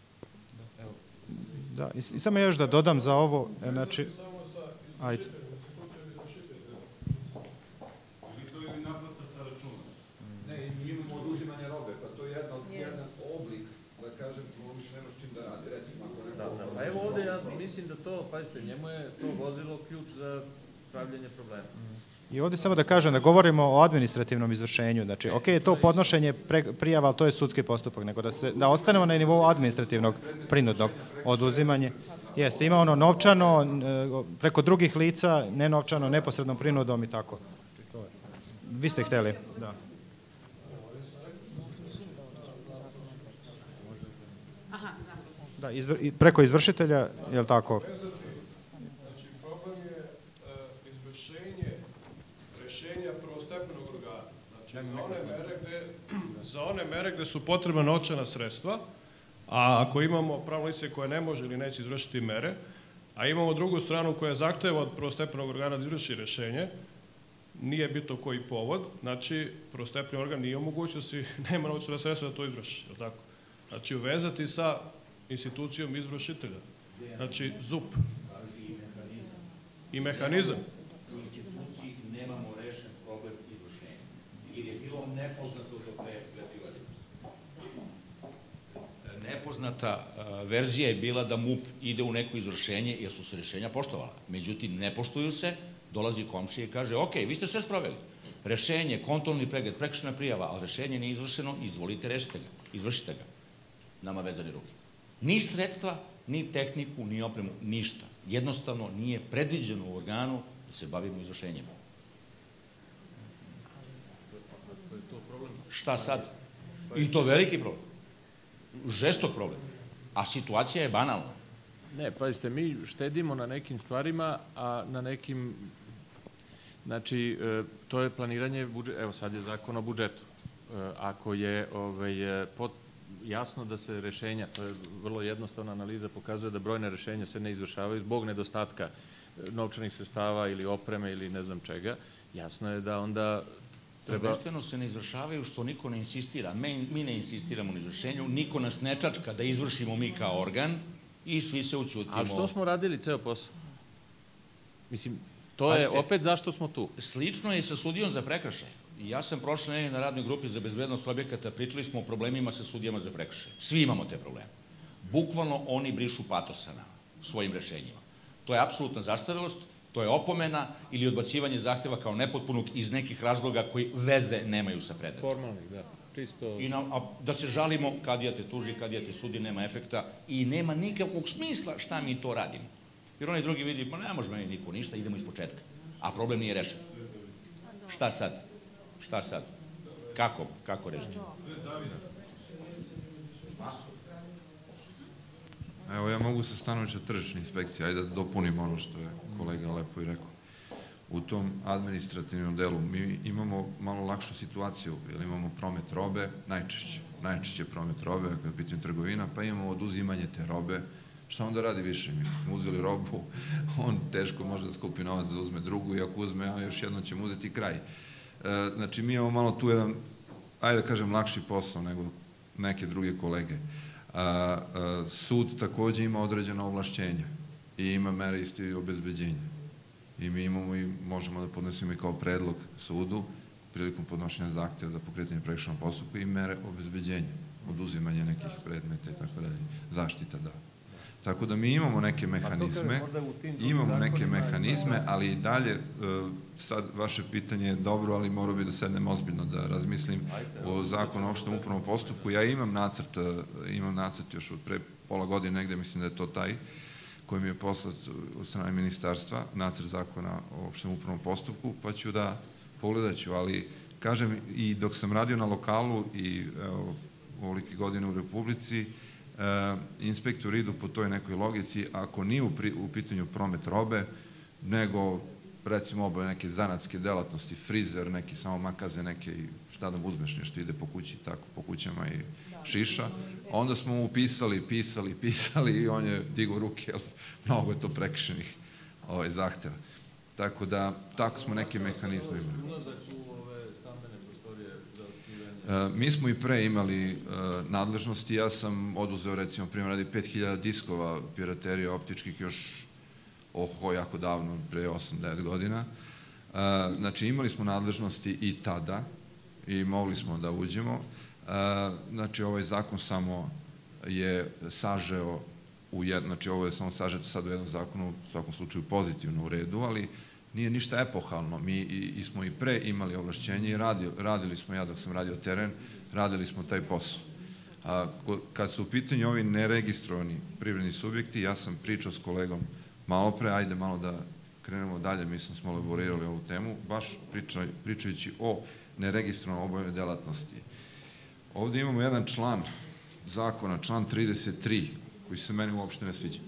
Da, i samo još da dodam za ovo, znači, ajde. Ili naplata sa računa. Ne, mi imamo oduzimanje robe, pa to je jedan oblik, da kažem, on više nema s čim da radi, recimo ako neko... Pa evo ovde ja mislim da to, pazite, njemu je to vozilo ključ za pravljenje problema. I ovde samo da kažem da govorimo o administrativnom izvršenju, znači, ok, to podnošenje prijava, ali to je sudski postupak, nego da ostanemo na nivou administrativnog prinudnog oduzimanje. Jeste, ima ono novčano, preko drugih lica, nenovčano, neposrednom prinudom i tako. Vi ste hteli, da. Da, preko izvršitelja, je li tako? Znači, problem je izvršenje rešenja prvostepenog organa. Znači, za one mere gde su potrebna novčana sredstva, a ako imamo pravno lice koje ne može ili neće izvršiti mere, a imamo drugu stranu koja zahteva od prvostepenog organa da izvrši rešenje, nije bitno koji povod, znači, prvostepeni organ nije u mogućnosti, nema novčana sredstva da to izvrši, je li tako? Znači, uvezati sa institucijom izvršitelja. Znači, ZUP. I mehanizam. U instituciji nemamo rešen problem izvršenja. Jer je bilo nepoznato do pre 2 godine. Nepoznata verzija je bila da MUP ide u neko izvršenje jer su se rešenja poštovala. Međutim, ne poštuju se, dolazi komšija i kaže, ok, vi ste sve sproveli. Rešenje, kontrolni pregled, prekršajna prijava, ali rešenje nije izvršeno, izvolite, rešite ga, izvršite ga. Nama vezane ruke. Ni sredstva, ni tehniku, ni opremu, ništa. Jednostavno nije predviđeno u organu da se bavimo izvršenjem. Šta sad? I to veliki problem. Žestok problem. A situacija je banalna. Ne, pazite, mi štedimo na nekim stvarima, a na nekim, znači, to je planiranje budžeta, evo sad je zakon o budžetu. Ako je jasno da se rešenja, to je vrlo jednostavna analiza, pokazuje da brojne rešenja se ne izvršavaju zbog nedostatka novčanih sredstava ili opreme ili ne znam čega, jasno je da onda treba... Prvenstveno se ne izvršavaju što niko ne insistira. Mi ne insistiramo na izvršenju, niko nas ne čačka da izvršimo mi kao organ i svi se ućutimo. Ali što smo radili ceo posao? Mislim, to je opet zašto smo tu. Slično je i sa sudijom za prekršaj. Ja sam prošle nedelje na radnoj grupi za bezbednost objekata, pričali smo o problemima sa sudijama za prekršaj. Svi imamo te probleme. Bukvalno oni brišu patosa na svojim rešenjima. To je apsolutna zastarelost, to je opomena ili odbacivanje zahteva kao nepotpunog iz nekih razloga koji veze nemaju sa predmetom. Formalnih, da. Čisto... Da se žalimo, kadija te tuži, kadija te sudi, nema efekta i nema nikakvog smisla šta mi to radimo. Jer oni drugi vidi, pa ne može meni niko ništa, idemo iz početka. A problem nije rešen. Šta sad? Šta sad? Kako rešiti? Evo, ja mogu sa stanovišta tržišne inspekcije, ajde da dopunim ono što je kolega lepo i rekao. U tom administrativnom delu mi imamo malo lakšu situaciju, jer imamo promet robe, najčešće promet robe, kada pitanje trgovina, pa imamo oduzimanje te robe. Šta onda radi više? Mi smo uzeli robu, on teško može da skupi novac da uzme drugu i ako uzme, a još jedno ćemo uzeti kraj. Znači, mi imamo malo tu jedan, ajde da kažem, lakši posao nego neke druge kolege. Sud takođe ima određena ovlašćenja i ima mere isto i obezbeđenja. I mi imamo i možemo da podnesemo i kao predlog sudu prilikom podnošenja zahtjeva za pokretanje prekršajnog postupka i mere obezbeđenja, oduzimanje nekih predmeta i tako dalje, zaštita, da. Tako da mi imamo neke mehanizme, ali i dalje, sad vaše pitanje je dobro, ali morao bi da sednem ozbiljno da razmislim o zakonu o opštem upravnom postupku. Ja imam nacrt još od pre pola godine negde, mislim da je to taj, koji mi je poslat od strane ministarstva, nacrt zakona o opštem upravnom postupku, pa ću da pogledat ću, ali kažem i dok sam radio na lokalu i ovolike godine u Republici, inspektori idu po toj nekoj logici, ako nije u pitanju promet robe, nego recimo oboje neke zanatske delatnosti, frizer, neki samo makaze, neke šta da mu uzmeš, nešto ide po kući, tako, po kućama i šiša. Onda smo mu pisali i on je digao ruke, jer mnogo je to prekršenih zahteva. Tako da, tako smo neke mehanizme imali. Mi smo i pre imali nadležnosti, ja sam oduzeo, recimo, primjer radi 5000 diskova piraterije optičkih još jako davno, pre 8-9 godina. Znači, imali smo nadležnosti i tada i mogli smo da uđemo. Znači, ovaj zakon samo je sažeo znači, ovo je samo sažeto sad u jednom zakonu, u svakom slučaju pozitivno u redu, ali nije ništa epohalno. Mi smo i pre imali ovlašćenje i radili smo, ja dok sam radio teren, radili smo taj posao. Kad su u pitanju ovi neregistrovani privredni subjekti, ja sam pričao s kolegom malo pre, ajde malo da krenemo dalje, mislim smo elaborirali ovu temu, baš pričajući o neregistrovanoj obavljanju delatnosti. Ovde imamo jedan član zakona, član 33, koji se meni uopšte ne sviđa.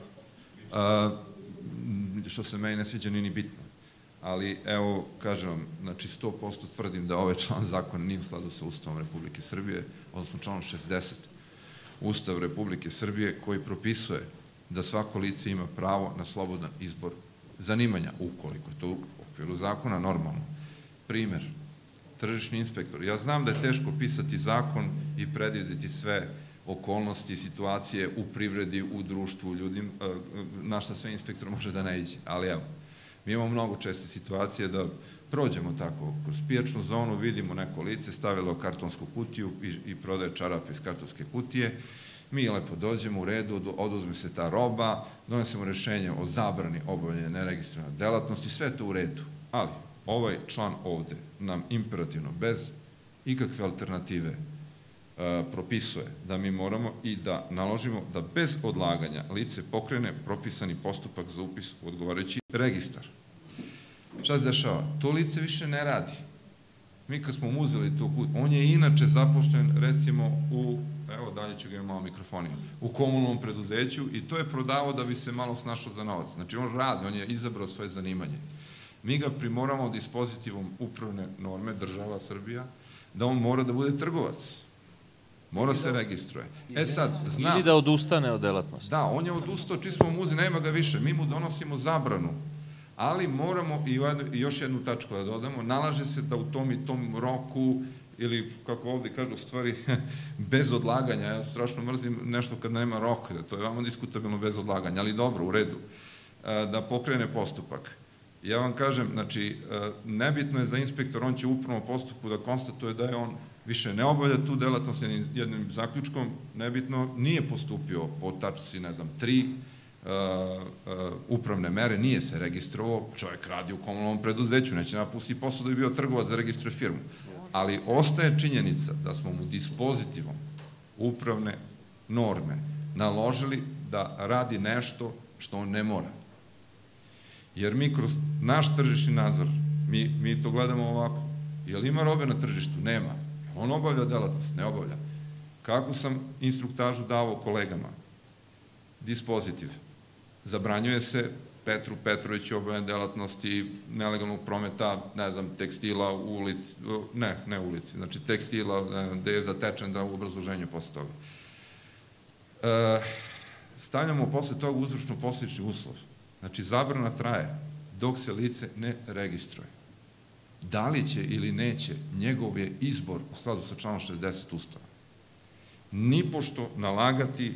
Što se meni ne sviđa nije ni bitno. Ali, evo, kažem vam, znači 100% tvrdim da ovaj član zakona nije u skladu sa Ustavom Republike Srbije, odnosno članom 60 Ustav Republike Srbije, koji propisuje da svako lice ima pravo na slobodan izbor zanimanja, ukoliko je to u okviru zakona normalno. Primer, tržišni inspektor. Ja znam da je teško pisati zakon i predvideti sve okolnosti, situacije u privredi, u društvu, ljudima, na šta sve inspektor može da naiđe. Ali evo, mi imamo mnogo česte situacije da prođemo tako kroz pijačnu zonu, vidimo neko lice, stavilo kartonsku kutiju i prodaje čarape iz kartonske kutije, mi lepo dođemo u redu, oduzme se ta roba, donesemo rešenje o zabrani obavljanja neregistrovane delatnosti, sve to u redu. Ali, ovaj član ovde nam imperativno, bez ikakve alternative, propisuje da mi moramo i da naložimo da bez odlaganja lice pokrene propisani postupak za upis u odgovarajući registar. Šta se dešava? To lice više ne radi. Mi kad smo mu uzeli tu kut, on je inače zaposlen, recimo, evo dalje ću ga imati malo mikrofoniju, u komunalnom preduzeću i to je prodavao da bi se malo snašao za novac. Znači, on radi, on je izabrao svoje zanimanje. Mi ga primoramo dispozitivom upravne norme, država Srbija, da on mora da bude trgovac. Mora se registruje. Ili da odustane od delatnosti. Da, on je odustao, čisto mu uzi, nema ga više. Mi mu donosimo zabranu. Ali moramo i još jednu tačku da dodamo, nalaže se da u tom i tom roku, ili kako ovde kažu, u stvari, bez odlaganja, ja strašno mrzim nešto kad nema roka, to je veoma diskutabilno bez odlaganja, ali dobro, u redu, da pokrene postupak. Ja vam kažem, znači, nebitno je za inspektor, on će u upravnom postupku da konstatuje da je on više ne obavlja tu delatnost jednim zaključkom, nebitno, nije postupio po tačci, ne znam, 3 upravne mere, nije se registrovao, čovjek radi u komunalnom preduzeću, neće napustiti posao da bi bio trgovac da registruje firmu. Ali ostaje činjenica da smo mu dispozitivom upravne norme naložili da radi nešto što on ne mora. Jer mi kroz naš tržišni nadzor, mi to gledamo ovako, je li ima robe na tržištu? Nema. On obavlja delatnost? Ne obavlja. Kako sam instruktažu davao kolegama? Dispozitiv. Zabranjuje se Petru Petroviću obavljanje delatnosti nelegalnog prometa, ne znam, tekstila u ulici, ne u ulici, znači tekstila gde je zatečen da u obrazloženju posle toga. Stavljamo posle toga uzročno-posledični uslov. Znači, zabrana traje dok se lice ne registruje. Da li će ili neće, njegov je izbor u skladu sa članom 60 Ustava. nipošto nalagati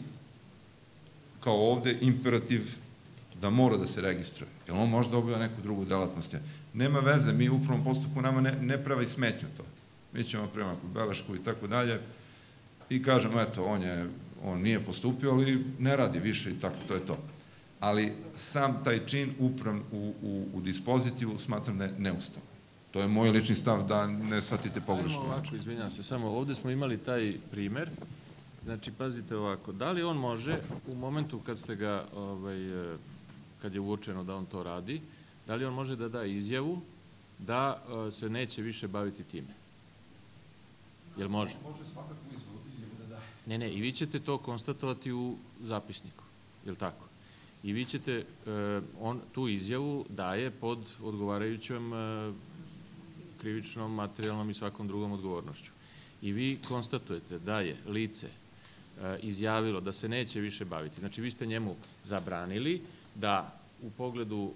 kao ovde imperativ da mora da se registruje. Jer on možda obavlja neku drugu delatnost. Nema veze, mi u upravnom postupku nama ne pravi smetnju to. Mi ćemo primati belešku i tako dalje i kažemo, eto, on nije postupio, ali ne radi više i tako, to je to. Ali sam taj čin u dispozitivu smatram da je neustavan. To je moj lični stav, da ne shvatite pogrešno. Ovako, izvinjam se, samo ovde smo imali taj primer, znači, pazite ovako, da li on može u momentu kad ste ga, kad je uočeno da on to radi, da li on može da da izjavu da se neće više baviti time? Jel može? Može svakakvu izjavu da daje. Ne, i vi ćete to konstatovati u zapisniku, jel tako? I vi ćete, on tu izjavu daje pod odgovarajućom krivičnom, materijalnom i svakom drugom odgovornošću. I vi konstatujete da je lice izjavilo da se neće više baviti. Znači, vi ste njemu zabranili da u pogledu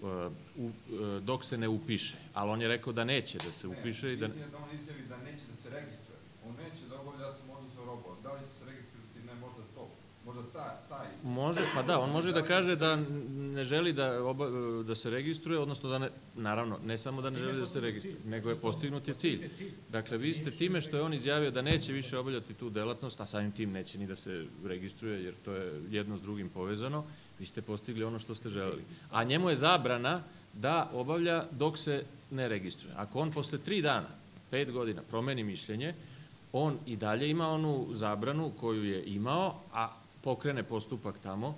dok se ne upiše, ali on je rekao da neće da se upiše i da... Nije da on izjavi da neće da se registruje. On neće da obavlja, ja sam oduzeo robu. Da li će se registrirati, ne, možda to. Možda taj... Može, pa da, on može da kaže da ne želi da se registruje, odnosno da ne, naravno, ne samo da ne želi da se registruje, nego je postignut je cilj. Dakle, vi ste time što je on izjavio da neće više obavljati tu delatnost, a samim tim neće ni da se registruje, jer to je jedno s drugim povezano, vi ste postigli ono što ste želeli. A njemu je zabrana da obavlja dok se ne registruje. Ako on posle 3 dana, 5 godina promeni mišljenje, on i dalje ima onu zabranu koju je imao, a pokrene postupak tamo.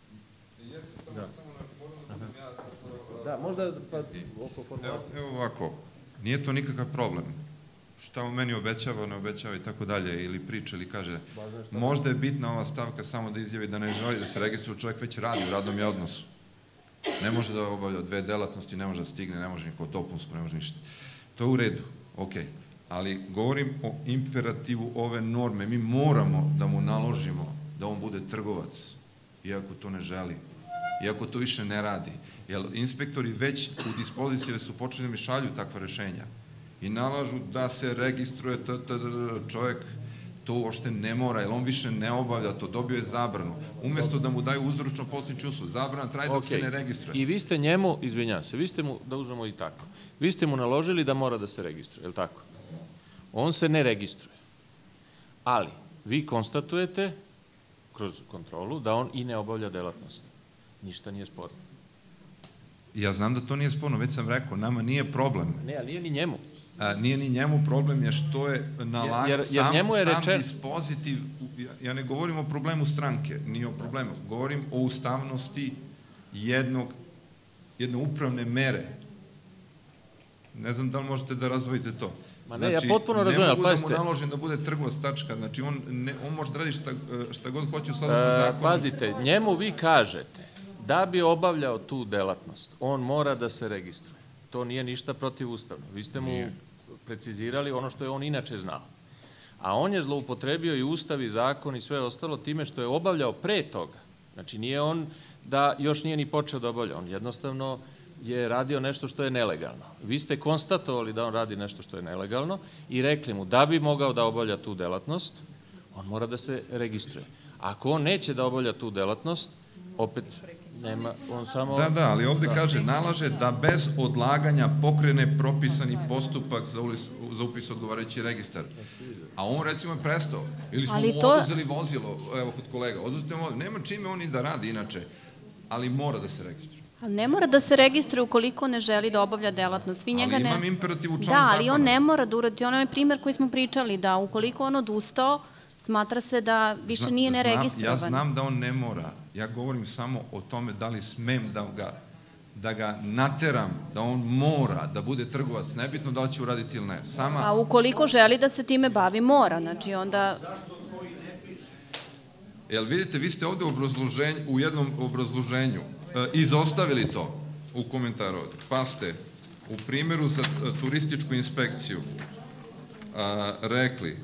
Jeste, samo da budem ja... Da, možda oko formulacije. Evo ovako, nije to nikakav problem. Šta on meni obećava, ne obećava i tako dalje, ili priča, ili kaže, možda je bitna ova stavka samo da izjavi da ne želi da se registruje, čovjek već radi u radnom je odnosu. Ne može da obavlja 2 delatnosti, ne može da stigne, ne može niko dopunsko, ne može ništa. To je u redu, okej. Ali govorim o imperativu ove norme. Mi moramo da mu naložimo da on bude trgovac, iako to ne želi, iako to više ne radi. Jer inspektori već u dispozicije su počeli da mi šalju takva rešenja i nalažu da se registruje, čovjek to uopšte ne mora, jer on više ne obavlja to, dobio je zabranu. Umesto da mu daju uzročno posljedniču uslugu, zabrana traje dok se ne registruje. I vi ste njemu, izvinjam se, vi ste mu, da uzmemo i tako, vi ste mu naložili da mora da se registruje, je li tako? On se ne registruje, ali vi konstatujete kroz kontrolu da on i ne obavlja delatnost. Ništa nije sporno. Ja znam da to nije sporno, već sam rekao, nama nije problem. Ne, ali nije ni njemu. Nije ni njemu problem, je što je sam dispozitiv, ja ne govorim o problemu stranke, nije o problemu, govorim o ustavnosti jedne upravne mere. Ne znam da li možete da razvojite to. Ma ne, ja potpuno razumijem, ali pazite. Ne mogu da mu naložim da bude trgovac, tačka, znači on može da radi šta god hoće u skladu sa zakonom. Pazite, njemu vi kažete da bi obavljao tu delatnost, on mora da se registruje. To nije ništa protivustavno. Vi ste mu precizirali ono što je on inače znao. A on je zloupotrebio i ustav i zakon i sve ostalo time što je obavljao pre toga. Znači nije on da još nije ni počeo da obavlja. On jednostavno je radio nešto što je nelegalno. Vi ste konstatovali da on radi nešto što je nelegalno i rekli mu da bi mogao da obavlja tu delatnost, on mora da se registruje. Ako on neće da obavlja tu delatnost, opet nema, on samo... Da, ali ovde kaže, nalaže da bez odlaganja pokrene propisani postupak za upis odgovarajući registar. A on recimo je prestao. Ili smo mu oduzeli vozilo, evo kod kolega, nema čime on i da radi inače, ali mora da se registruje. Ali ne mora da se registruje ukoliko ne želi da obavlja delatnost. Ali imam imperativ u članu zakona. Da, ali on ne mora da uradi. Ono je primjer koji smo pričali, da ukoliko on odustao, smatra se da više nije neregistrovan. Ja znam da on ne mora. Ja govorim samo o tome da li smem da ga nateram, da on mora da bude trgovac, nebitno da li će uraditi ili ne. A ukoliko želi da se time bavi, mora. Znači onda... Jel vidite, vi ste ovde u jednom obrazloženju izostavili to u komentaru ovde. Pa ste u primjeru za turističku inspekciju rekli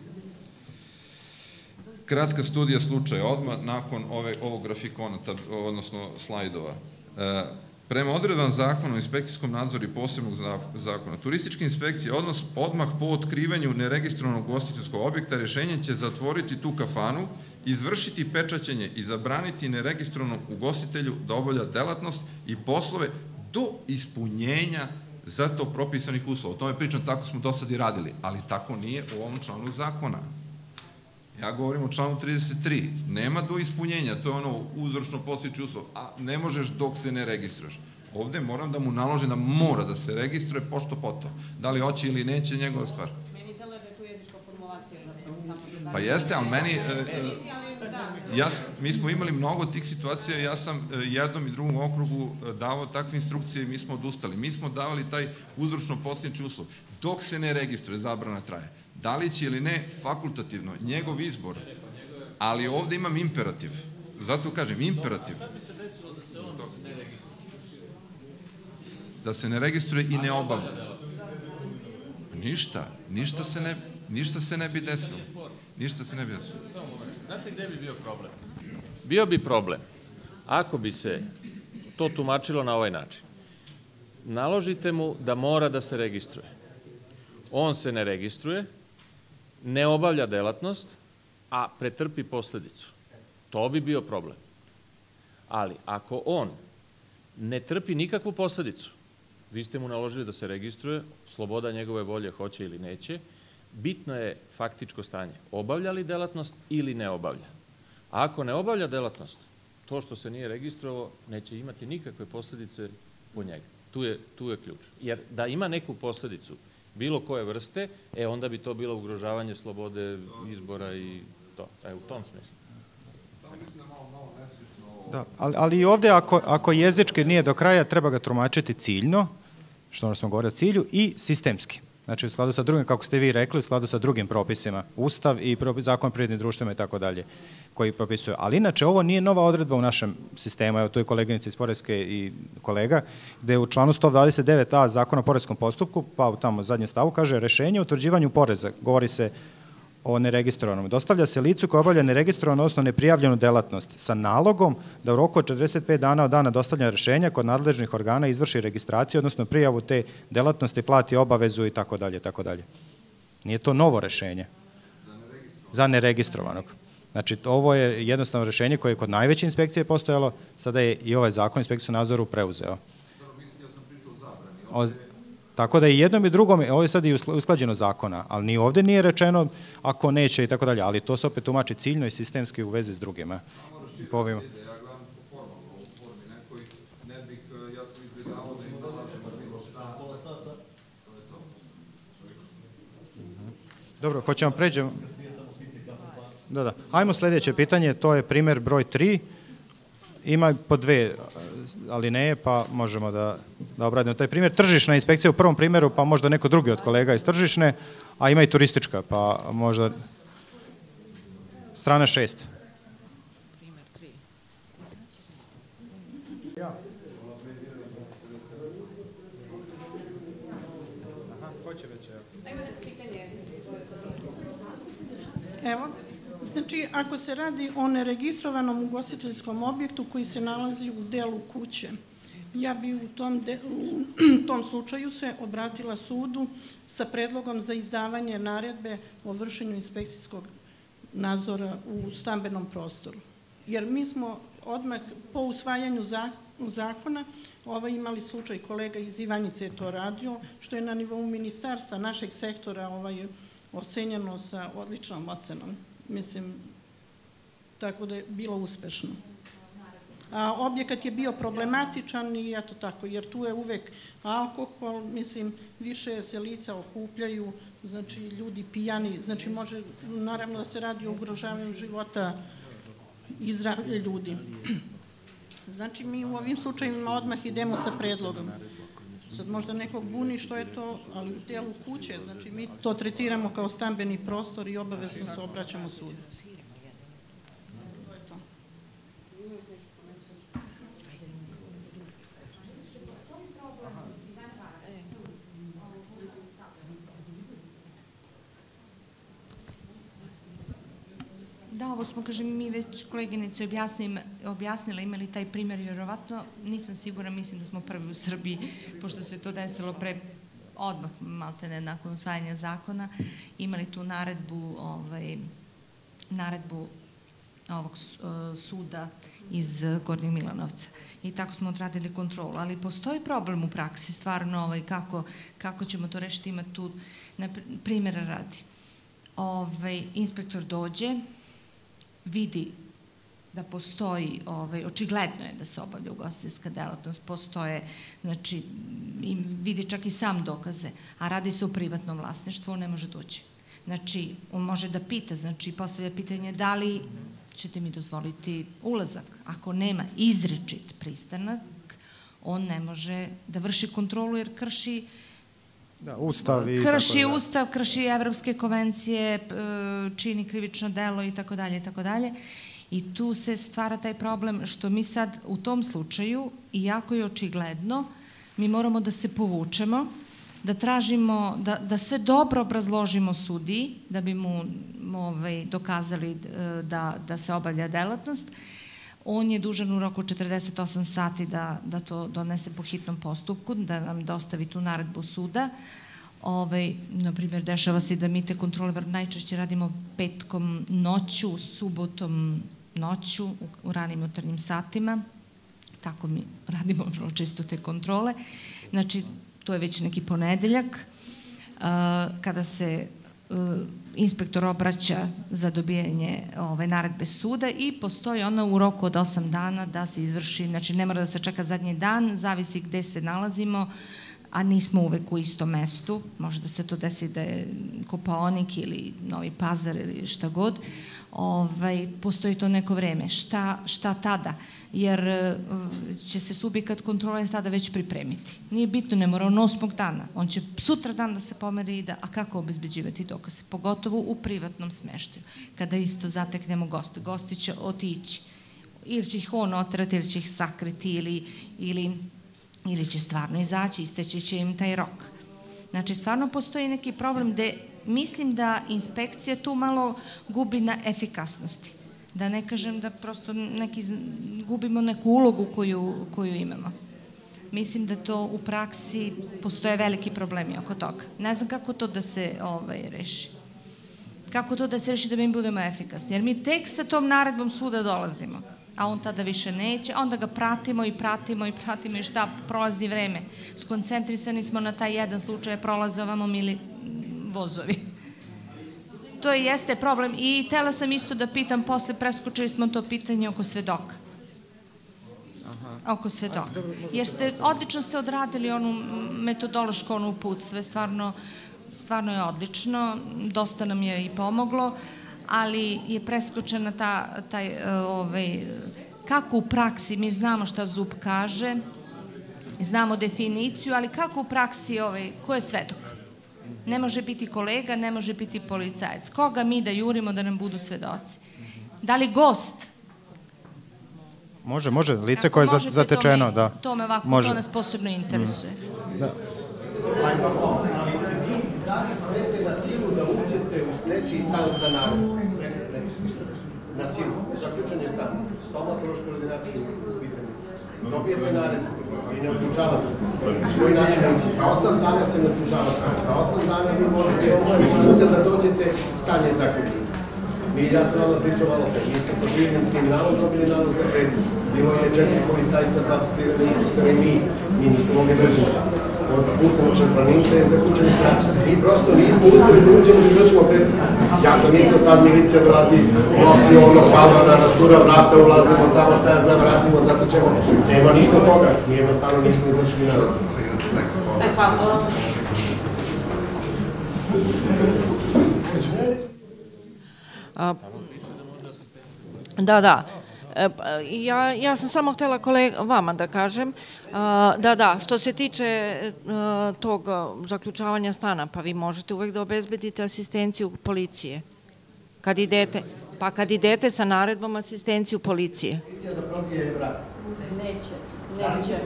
kratka studija slučaja odmah nakon ovog grafikona, odnosno slajdova. Prema odredbama zakona o inspekcijskom nadzoru i posebnog zakona, turističke inspekcije odmah po otkrivanju neregistrovanog ugostiteljskog objekta rešenjem će zatvoriti tu kafanu, izvršiti pečaćenje i zabraniti neregistrovanom ugostitelju da obavlja delatnost i poslove do ispunjenja za to propisanih uslova. O tome pričam, tako smo do sad i radili, ali tako nije u ovom članu zakona. Ja govorim o članu 33. Nema do ispunjenja, to je ono uzročno posljedični uslov, a ne možeš dok se ne registruješ. Ovde moram da mu naložim da mora da se registruje pošto poto. Da li hoće ili neće, njegova stvar. Meni deluje da je tu jezička formulacija zapravo samo. Pa jeste, ali meni... Mi smo imali mnogo tih situacija, ja sam jednom i drugom okrugu davao takve instrukcije i mi smo odustali. Mi smo davali taj uzročno posljedični uslov. Dok se ne registruje, zabrana traje. Da li će ili ne, fakultativno, njegov izbor. Ali ovde imam imperativ. Zato kažem, imperativ. Šta bi se desilo da se on ne registruje? Da se ne registruje i ne obavlja. Ništa se ne bi desilo. Ništa se ne bi desilo. Znate gde bi bio problem? Bio bi problem ako bi se to tumačilo na ovaj način. Naložite mu da mora da se registruje. On se ne registruje, ne obavlja delatnost, a pretrpi posledicu. To bi bio problem. Ali ako on ne trpi nikakvu posledicu, vi ste mu naložili da se registruje, sloboda njegove volje hoće ili neće, bitno je faktičko stanje. Obavlja li delatnost ili ne obavlja? A ako ne obavlja delatnost, to što se nije registrovao neće imati nikakve posledice po njega. Tu je ključ. Jer da ima neku posledicu bilo koje vrste, onda bi to bilo ugrožavanje slobode izbora i to. U tom smislu. Da, ali i ovde ako jezički nije do kraja, treba ga tumačiti ciljno, što smo govorili o cilju, i sistemski. Znači u skladu sa drugim, kako ste vi rekli, u skladu sa drugim propisima, Ustav i zakon o privrednim društvima i tako dalje, koji propisuju. Ali inače, ovo nije nova odredba u našem sistemu, evo tu je koleginica iz Poreske i kolega, gde u članu 129a zakona o poreskom postupku, pa u tamo zadnjem stavu kaže rešenje o utvrđivanju poreza, govori se o neregistrovanom. Dostavlja se licu koje obavlja neregistrovanu, odnosno neprijavljenu delatnost sa nalogom da u roku od 45 dana od dana dostavljanja rešenja kod nadležnih organa izvrši registraciju, odnosno prijavu te delatnosti, plati obavezu i tako dalje, tako dalje. Nije to novo rešenje za neregistrovanog. Znači, ovo je jednostavno rešenje koje je kod najveće inspekcije postojalo, sada je i ovaj zakon o inspekcijskom nadzoru preuzeo. Tako da i jednom i drugom, ovo je sad i usklađeno zakona, ali ni ovde nije rečeno ako neće i tako dalje, ali to se opet tumači ciljno i sistemski u vezi s drugima. Dobro, hoćemo pređemo. Da. Ajmo sledeće pitanje, to je primer broj 3. Ima po dve alineje, pa možemo da obradimo taj primjer. Tržišna inspekcija u prvom primjeru, pa možda neko drugi od kolega iz tržišne, a ima i turistička, pa možda strana 6. Evo, znači, ako se radi o neregistrovanom ugostiteljskom objektu koji se nalazi u delu kuće, ja bi u tom slučaju se obratila sudu sa predlogom za izdavanje naredbe o vršenju inspekcijskog nadzora u stambenom prostoru. Jer mi smo odmah po usvajanju zakona imali slučaj, kolega iz Ivanjice je to radio, što je na nivou ministarstva našeg sektora ocenjeno sa odličnom ocenom. Mislim, tako da je bilo uspešno. A objekat je bio problematičan i eto tako, jer tu je uvek alkohol, mislim, više se lica okupljaju, znači ljudi pijani, znači može naravno da se radi o ugrožavanju života i zdravlja ljudi. Znači mi u ovim slučajima odmah idemo sa predlogom. Sad možda nekog buni što je to, ali u delu kuće, znači mi to tretiramo kao stambeni prostor i obavezno se obraćamo sudu. Da, ovo smo, kažem, mi već koleginice objasnila, imali taj primjer, vjerovatno, nisam sigurna, mislim da smo prvi u Srbiji, pošto se to desilo odmah, maltene, nakon usvajanja zakona, imali tu naredbu ovog suda iz Gornjeg Milanovca. I tako smo odradili kontrolu. Ali postoji problem u praksi, stvarno, kako ćemo to rešiti, ima tu primjera radi. Inspektor dođe, vidi da postoji, očigledno je da se obavlja ugostiteljska delatnost, postoje, znači, vidi čak i sam dokaze, a radi se o privatnom vlasništvu, on ne može doći. Znači, on može da pita, znači, postavlja pitanje da li ćete mi dozvoliti ulazak. Ako nema izričit pristanak, on ne može da vrši kontrolu jer krši Ustav i krši Ustav, krši evropske konvencije, čini krivično delo i tako dalje i tako dalje. I tu se stvara taj problem što mi sad u tom slučaju, iako je očigledno, mi moramo da se povučemo, da tražimo, da sve dobro obrazložimo sudiji, da bi mu dokazali da se obavlja delatnost. On je dužan u roku 48 sati da to donese po hitnom postupku, da nam dostavi tu naredbu suda. Naprimjer, dešava se da mi te kontrole najčešće radimo petkom noću, subotom noću, u ranim jutarnjim satima. Tako mi radimo vrlo često te kontrole. Znači, to je već neki ponedeljak, kada se inspektor obraća za dobijanje naredbe suda i postoji ona u roku od 8 dana da se izvrši, znači ne mora da se čeka zadnji dan, zavisi gde se nalazimo, a nismo uvek u istom mestu, može da se to desi da je Kopaonik ili Novi Pazar ili šta god, postoji to neko vreme. Šta tada? Jer će se subjekat kontrole tada već pripremiti. Nije bitno, ne mora on 8. dana. On će sutra dan da se pomeri i da, a kako obezbeđivati dokaze? Pogotovo u privatnom smeštaju. Kada isto zateknemo goste. Gosti će otići. Ili će ih on oterati, ili će ih sakriti, ili će stvarno izaći, isteći će im taj rok. Znači, stvarno postoji neki problem gde mislim da inspekcija tu malo gubi na efikasnosti. Da ne kažem da prosto gubimo neku ulogu koju imamo. Mislim da to u praksi postoje veliki problemi oko toga. Ne znam kako to da se reši. Kako to da se reši da mi budemo efikasni. Jer mi tek sa tom naredbom suda dolazimo, a on tada više neće, onda ga pratimo i šta, prolazi vreme. Skoncentrisani smo na taj jedan slučaj, prolaze ovamo mili vozovi. To jeste problem i htela sam isto da pitam, posle preskočili smo to pitanje oko svedoka. Oko svedoka. Jer odlično ste odradili onu metodološku uputstvo, stvarno je odlično, dosta nam je i pomoglo, ali je preskočena kako u praksi, mi znamo šta ZUP kaže, znamo definiciju, ali kako u praksi, ko je svedok? Ne može biti kolega, ne može biti policajac. Koga mi da jurimo da nam budu svedoci? Da li gost? Može, lice koje je zatečeno, da. To me ovako, to nas posebno interesuje. Da. Da li smete na silu da uđete u nečiji stan sa naredbom? Na silu, zaključen je stan, stomatološka ordinacija u pitanju. Dobijete naredbu i ne odlučava se. Koji način da uđe? Za 8 dana se ne odlučava stan. Za 8 dana vi možete ispuniti da dođete, stan je zaključen. Ja sam vam pričao malo pre, mi smo sa privrednim kriminalom dobili nalog za pretis. Bilo je 4 policajca, 2 privredne instruktora i mi nismo mogli držati. Od puštenočnog planinca je zaključeni kraj. Mi prosto nismo uspeli da uđemo i držimo pretis. Ja sam mislio sad milicija dolazi, nosi ono, palvana, rastura vrata, ulazimo tamo, šta ja znam, vratimo, zatičemo. Nema ništa toga, mi jednostavno nismo izvršili nalog. Hvala. Da. Ja sam samo htjela vama da kažem, što se tiče tog zaključavanja stana, pa vi možete uvek da obezbedite asistenciju policije. Kad idete sa naredbom asistenciju policije. Neće.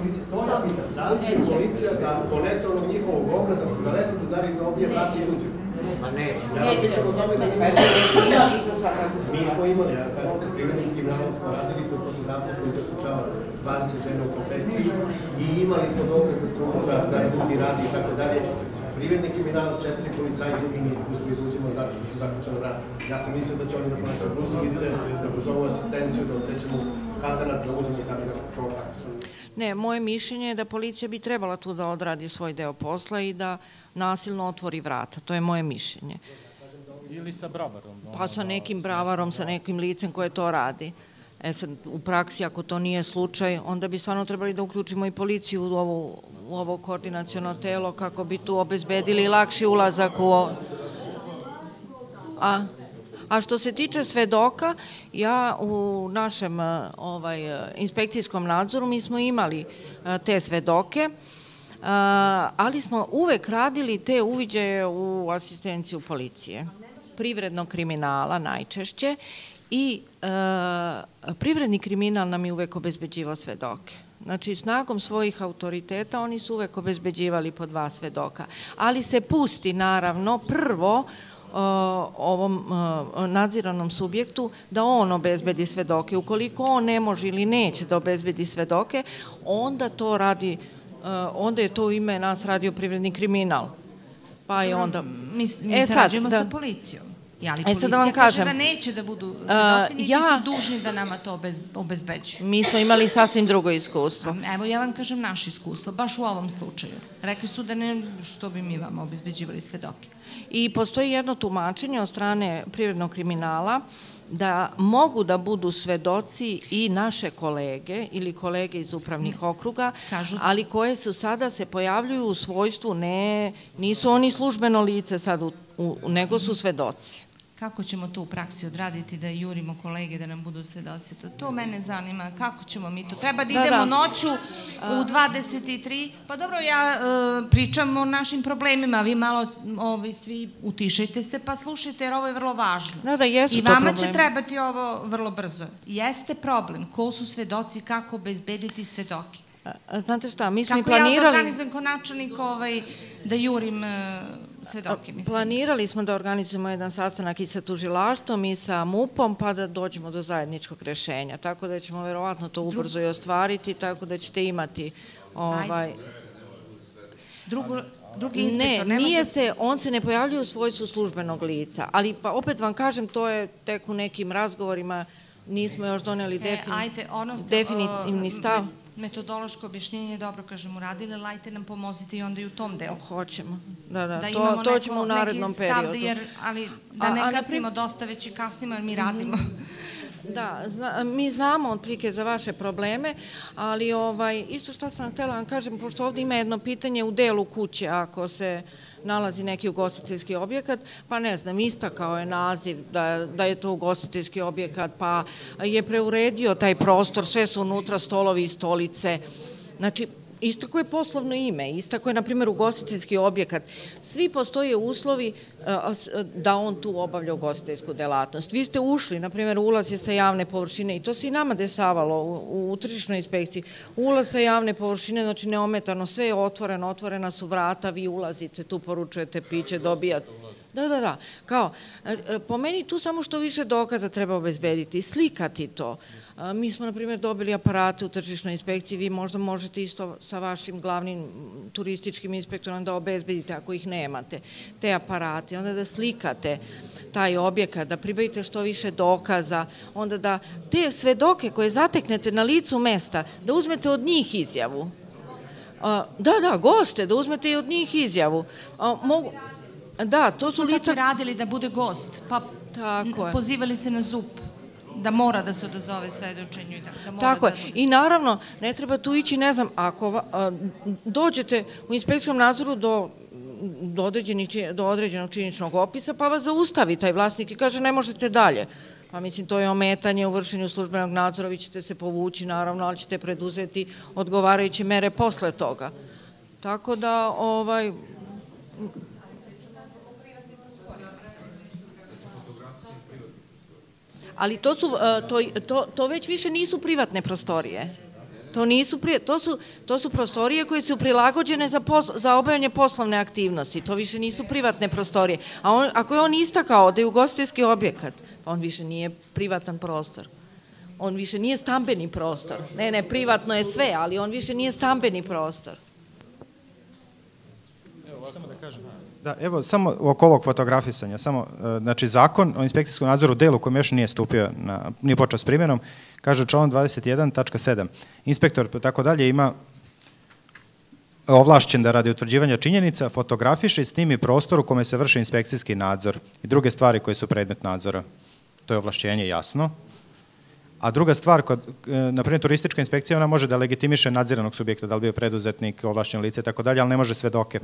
Da li će policija da donese onog njihovog govna, da se zaleti, udari, da obije vrati i uđe? Pa ne, ja pričam o tome da mi smo imali, kada se privrednim kriminalom smo radili kod poslodavca koji zaključava 20 žena u konfekciji i imali smo dokaz da se unutra da ljudi radi i tako dalje. Privredni kriminal, 4 policajci mi nismo uspili da uđemo zato što su zaključano rad. Ja sam mislio da će oni da ponesu brusulice, da kroz ovu asistenciju, da odsećemo katanac, da uđemo i tako da to praktično. Ne, moje mišljenje je da policija bi trebala tu da odradi svoj deo posla i da nasilno otvori vrata. To je moje mišljenje. Ili sa bravarom. Pa sa nekim bravarom, sa nekim licem koje to radi. E sad, u praksi, ako to nije slučaj, onda bi stvarno trebali da uključimo i policiju u ovo koordinaciono telo kako bi tu obezbedili lakši ulazak u... A što se tiče svedoka, ja u našem inspekcijskom nadzoru mi smo imali te svedoke, ali smo uvek radili te uviđaje u asistenciju policije, privrednog kriminala najčešće i privredni kriminal nam je uvek obezbeđivao svedoke. Znači, snagom svojih autoriteta oni su uvek obezbeđivali po 2 svedoka, ali se pusti naravno prvo ovom nadziranom subjektu da on obezbedi svedoke. Ukoliko on ne može ili neće da obezbedi svedoke, onda to radi, onda je to u ime nas radio privredni kriminal. Pa i onda... Mi sarađujemo sa policijom. Ali policija kaže da neće da budu svedoci, niti su dužni da nama to obezbeđuju. Mi smo imali sasvim drugo iskustvo. Evo, ja vam kažem naše iskustvo, baš u ovom slučaju. Rekli su da ne, što bi mi vam obezbeđivali svedoke. I postoji jedno tumačenje od strane privrednog kriminala da mogu da budu svedoci i naše kolege ili kolege iz upravnih okruga, ali koje su sada se pojavljuju u svojstvu, nisu oni službeno lice sad, nego su svedoci. Kako ćemo to u praksi odraditi da jurimo kolege da nam budu svedoci? To mene zanima. Kako ćemo mi to? Treba da idemo noću u 23. Pa dobro, ja pričam o našim problemima. Vi malo svi utišajte se pa slušajte jer ovo je vrlo važno. I vama će trebati ovo vrlo brzo. Jeste problem. Ko su svedoci? Kako obezbediti svedoke? Znate šta, mi smo i planirali... Kako ja organizujem kao načelnik da jurim svedoke? Planirali smo da organizujemo jedan sastanak i sa tužilaštvom i sa MUP-om, pa da dođemo do zajedničkog rešenja. Tako da ćemo verovatno to ubrzo i ostvariti, tako da ćete imati... Drugi inspektor ne može... on se ne pojavljuje u svojstvu službenog lica, ali pa opet vam kažem, to je tek u nekim razgovorima, nismo još doneli definitivni stav. Metodološko objašnjenje je dobro, kažem, uradili, ali ajte nam pomozite i onda i u tom delu. Hoćemo, da, to ćemo u narednom periodu. Ali da ne kasnimo dosta, već i kasnimo jer mi radimo. Da, mi znamo otprilike za vaše probleme, ali isto što sam htjela vam kažem, pošto ovdje ima jedno pitanje u delu kuće, ako se nalazi neki ugostiteljski objekat, pa ne znam, istakao je naziv da je to ugostiteljski objekat, pa je preuredio taj prostor, sve su unutra stolovi i stolice. Znači, istako je poslovno ime, istako je, na primjer, ugostiteljski objekat. Svi postoje uslovi da on tu obavlja ugostiteljsku delatnost. Vi ste ušli, na primjer, ulaz je sa javne površine i to se i nama dešavalo u tržišnoj inspekciji. Ulaz sa javne površine, znači neometano, sve je otvoreno, otvorena su vrata, vi ulazite, tu poručujete piće, dobijate. Da, kao, po meni tu samo što više dokaza treba obezbediti, slikati to. Mi smo, na primjer, dobili aparate u tržišnoj inspekciji, vi možda možete isto sa vašim glavnim turističkim inspektorom da obezbedite ako ih nemate, te aparate, onda da slikate taj objekat, da pribavite što više dokaza, onda da te svedoke koje zateknete na licu mesta, da uzmete od njih izjavu. Da, goste, da uzmete i od njih izjavu. Da, to su lica... Kako radili da bude gost, pa pozivali se na ZUP, da mora da se odazove svedočenju i da mora Tako je. I naravno, ne treba tu ići, ne znam, ako dođete u inspekcijskom nadzoru do određenog činjeničnog opisa, pa vas zaustavi taj vlasnik i kaže ne možete dalje. Pa mislim, to je ometanje u vršenju službenog nadzora, vi ćete se povući, naravno, ali ćete preduzeti odgovarajuće mere posle toga. Tako da, ali to već više nisu privatne prostorije. To su prostorije koje su prilagođene za obavljanje poslovne aktivnosti. To više nisu privatne prostorije. A ako je on istakao da je ugostiteljski objekat, pa on više nije privatan prostor. On više nije stambeni prostor. Ne, privatno je sve, ali on više nije stambeni prostor. Samo da kažem. Da, evo, samo oko ovog fotografisanja, znači zakon o inspekcijskom nadzoru u delu kojem još nije stupio, nije počeo s primjenom, kaže članom 21.7. Inspektor tako dalje ima ovlašćen da radi utvrđivanja činjenica fotografiše i snimi prostor u kome se vrši inspekcijski nadzor i druge stvari koje su predmet nadzora. To je ovlašćenje, jasno. A druga stvar, na primjer turistička inspekcija, ona može da legitimiše nadziranog subjekta, da li bio preduzetnik, ovlašćeno lice i tako dalje, ali ne može svedoke.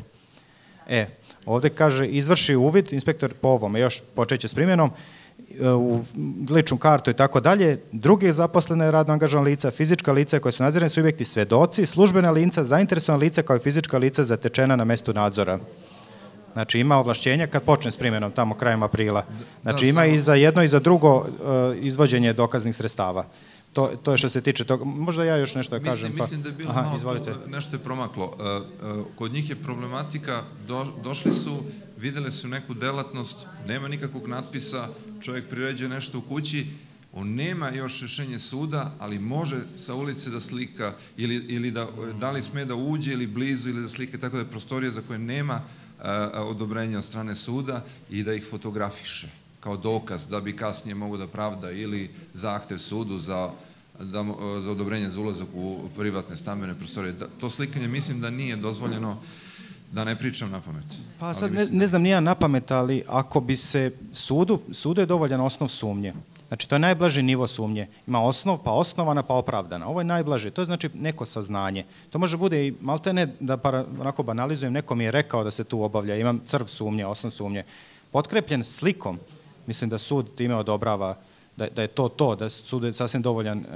Ovde kaže, izvrši uvid, inspektor po ovome, još počeće s primjenom, u ličnu kartu i tako dalje, druge zaposlene radno angažovane lica, fizička lica koje su nadzirani subjekti, svedoci, službena lica, zainteresovana lica kao i fizička lica zatečena na mestu nadzora. Znači ima ovlašćenja kad počne s primjenom tamo krajem aprila. Znači ima i za jedno i za drugo izvođenje dokaznih sredstava. To je što se tiče toga. Možda ja još nešto da kažem. Mislim da je bilo malo nešto je promaklo. Kod njih je problematika, došli su, videli su neku delatnost, nema nikakvog natpisa, čovjek priređuje nešto u kući, on nema još rješenje suda, ali može sa ulice da slika ili da li sme da uđe ili blizu ili da slika, tako da je prostorija za koje nema odobrenja od strane suda i da ih fotografiše kao dokaz da bi kasnije mogu da pravda ili zahtev sudu za odobrenje za ulazak u privatne stambene prostorije. To slikanje mislim da nije dozvoljeno, da ne pričam na pamet. Pa sad ne znam nija na pamet, ali ako bi se sudu je dovoljan osnov sumnje. Znači to je najblaži nivo sumnje. Ima osnov, pa osnovana, pa opravdana. Ovo je najblaži, to je znači neko saznanje. To može bude i malte ne da onako banalizujem, neko mi je rekao da se tu obavlja, imam crv sumnje, osnov sumnje. Potkrepljen slikom, mislim da sud time odobrava da je to, da sud je sasvim dovoljan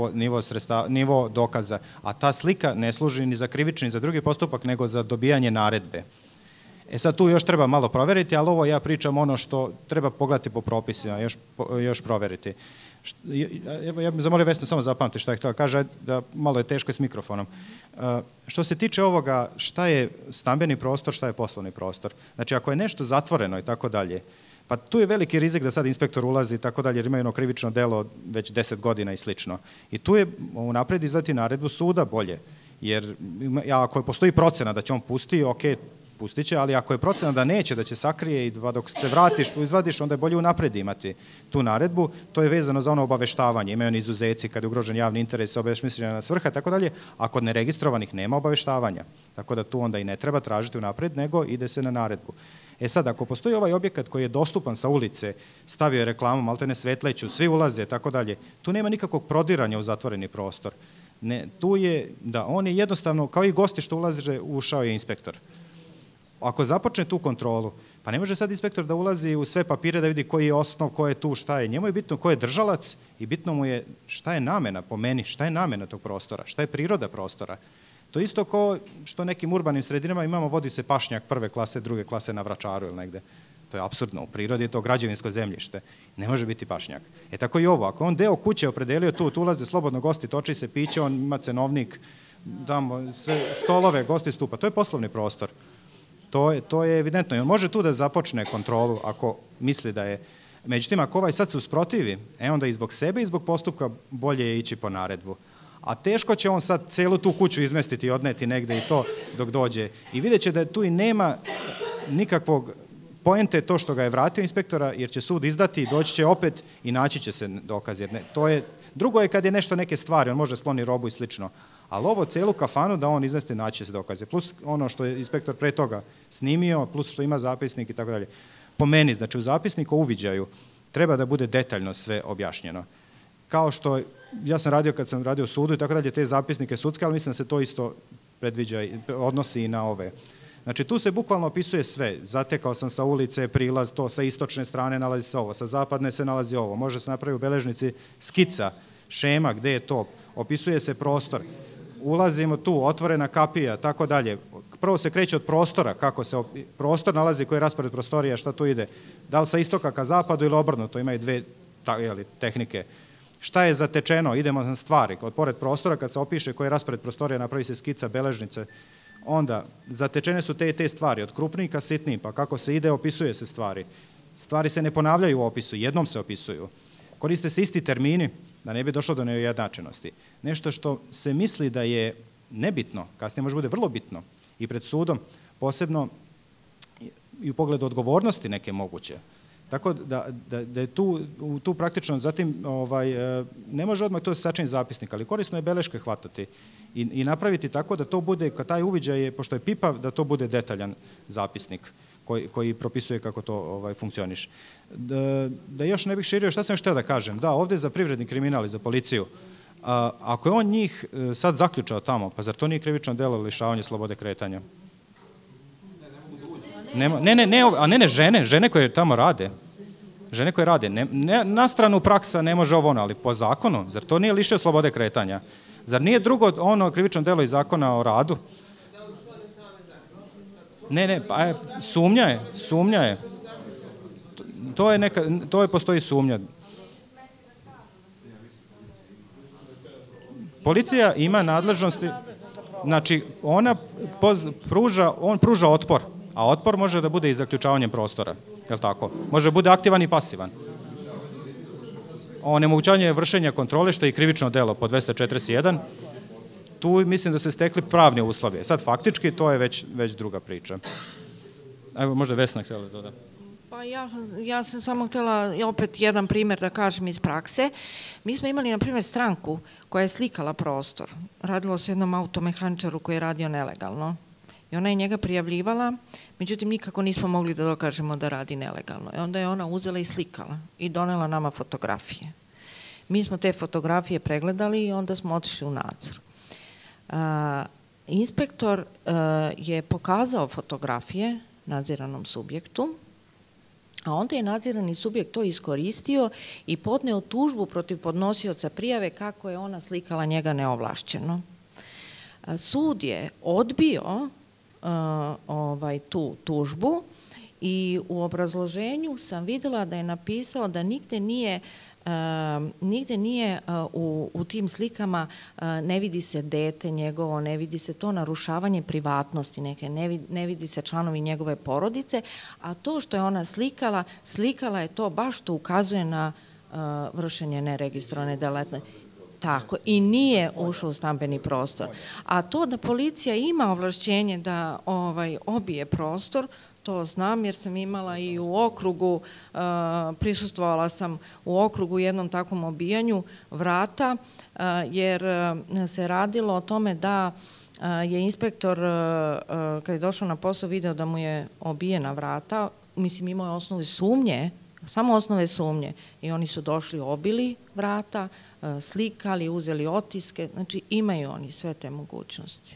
nivo dokaza, a ta slika ne služi ni za krivični, ni za drugi postupak, nego za dobijanje naredbe. Sad tu još treba malo proveriti, ali ovo ja pričam ono što treba pogledati po propisima, još proveriti. Ja bih zamolio Vesnu samo zapamti šta je htjela kaže, da malo je teško s mikrofonom. Što se tiče ovoga, šta je stambeni prostor, šta je poslovni prostor? Znači ako je nešto zatvoreno i tako dalje, pa tu je veliki rizik da sad inspektor ulazi i tako dalje, jer imaju ono krivično delo već 10 godina i slično. I tu je unapred izdati naredbu suda bolje, jer ako postoji procena da će on pusti, ok, pustit će, ali ako je procena da neće, da će sakrije i dok se vratiš, izvadiš, onda je bolje unapred imati tu naredbu. To je vezano za ono obaveštavanje. Imaju oni izuzeci kada je ugrožen javni interes, obavešmišljena svrha, tako dalje, a kod neregistrovanih nema obaveštavanja. Tako da tu onda i ne treba tražiti unapred, nego ide se na naredbu. Sad, ako postoji ovaj objekat koji je dostupan sa ulice, stavio je reklamu, maltene svetleću, svi ulaze, tako dalje, tu nema nikakvog prodiranja u zatvoreni prostor. Tu je, da, on je jednostavno, kao i gosti što ulaze, ušao je inspektor. Ako započne tu kontrolu, pa ne može sad inspektor da ulazi u sve papire da vidi koji je osnov, ko je tu, šta je. Njemu je bitno ko je držalac i bitno mu je šta je namena po meni, šta je namena tog prostora, šta je priroda prostora. To isto kao što nekim urbanim sredinama imamo, vodi se pašnjak prve klase, druge klase na Vračaru ili negde. To je apsurdno. U prirodi je to građevinsko zemljište. Ne može biti pašnjak. Tako i ovo. Ako on deo kuće opredelio tu ulaze slobodno gosti, toči se piće, on ima cenovnik, damo sve stolove, gosti stupa. To je poslovni prostor. To je evidentno. I on može tu da započne kontrolu ako misli da je. Međutim, ako ovaj sad se usprotivi, onda i zbog sebe i zbog postupka bolje je ići po naredbu. A teško će on sad celu tu kuću izmestiti i odneti negde i to dok dođe. I vidjet će da tu i nema nikakvog poente to što ga je vratio inspektora, jer će sud izdati, doći će opet i naći će se dokaz. Drugo je kad je nešto neke stvari, on može skloni robu i slično. Ali ovo celu kafanu da on izvesti, naći će se dokaze. Plus ono što je inspektor pre toga snimio, plus što ima zapisnik i tako dalje. Po meni, znači u zapisniku o uviđaju treba da bude detaljno sve objašnjeno. Kao što ja sam radio kad sam radio u sudu i tako dalje, te zapisnike sudske, ali mislim da se to isto predviđa, odnosi i na ove. Znači tu se bukvalno opisuje sve. Zatekao sam sa ulice, prilaz, to sa istočne strane nalazi se ovo, sa zapadne se nalazi ovo. Može se napraviti u beležnici skica, šema, gde je to, opisuje se prostor. Ulazimo tu, otvorena kapija, tako dalje. Prvo se kreće od prostora, kako se prostor nalazi, koji je raspored prostorija, šta tu ide. Da li sa istoka ka zapadu ili obrnuto, imaju dve tehnike. šta je zatečeno, idemo na stvari, pored prostora, kad se opiše koji je raspored prostorija, napravi se skica, beležnice, onda zatečene su te i te stvari, od krupnijih ka sitnijih, pa kako se ide, opisuje se stvari. Stvari se ne ponavljaju u opisu, jednom se opisuju. Koriste se isti termini, da ne bi došlo do neujednačenosti. Nešto što se misli da je nebitno, kasnije može bude vrlo bitno i pred sudom, posebno i u pogledu odgovornosti neke moguće. Tako da je tu praktično, zatim ne može odmah to sačiniti zapisnik, ali korisno je beleške hvatati i napraviti tako da to bude, kad taj uviđaj je, pošto je pipav, da to bude detaljan zapisnik koji propisuje kako to funkcioniše. Da još ne bih širio, šta sam još htio da kažem? Da, ovde za privredni kriminal i za policiju, ako je on njih sad zaključao tamo, pa zar to nije krivično delo lišavanje slobode kretanja? Ne, žene koje tamo rade. Žene koje rade. Na stranu praksa ne može ovo ono, ali po zakonu, zar to nije lišio slobode kretanja? Zar nije drugo ono krivično delo iz zakona o radu? Ne, pa sumnja je. Postoji sumnja. Policija ima nadležnosti, znači on pruža otpor, a otpor može da bude i zaključavanjem prostora, je li tako? Može da bude aktivan i pasivan. Onemogućavanje vršenja kontrole, što je i krivično delo po 241, tu mislim da se stekli pravne uslove. Sad faktički to je već druga priča. Evo, možda Vesna htjela da doda. Pa ja sam samo htjela opet jedan primjer da kažem iz prakse. Mi smo imali, na primjer, stranku koja je slikala prostor. Radilo se jednom automehaničaru koji je radio nelegalno. I ona je njega prijavljivala, međutim nikako nismo mogli da dokažemo da radi nelegalno. I onda je ona uzela i slikala i donela nama fotografije. Mi smo te fotografije pregledali i onda smo otišli u nadzor. Inspektor je pokazao fotografije nadziranom subjektu, a onda je nadzirani subjekt to iskoristio i podneo tužbu protiv podnosioca prijave kako je ona slikala njega neovlašćeno. Sud je odbio tu tužbu i u obrazloženju sam videla da je napisao da nigde nije u tim slikama, ne vidi se dete njegovo, ne vidi se to narušavanje privatnosti neke, ne vidi se članovi njegove porodice, a to što je ona slikala je to baš što ukazuje na vršenje neregistrovane delatnosti. Tako, i nije ušao u stambeni prostor. A to da policija ima ovlašćenje da obije prostor, to znam jer sam imala i u okrugu, prisustvovala sam u okrugu jednom takvom obijanju vrata, jer se radilo o tome da je inspektor, kad je došao na posao, video da mu je obijena vrata, mislim imao je osnove sumnje, samo osnove sumnje, i oni su došli, obili vrata, slikali, uzeli otiske, znači imaju oni sve te mogućnosti.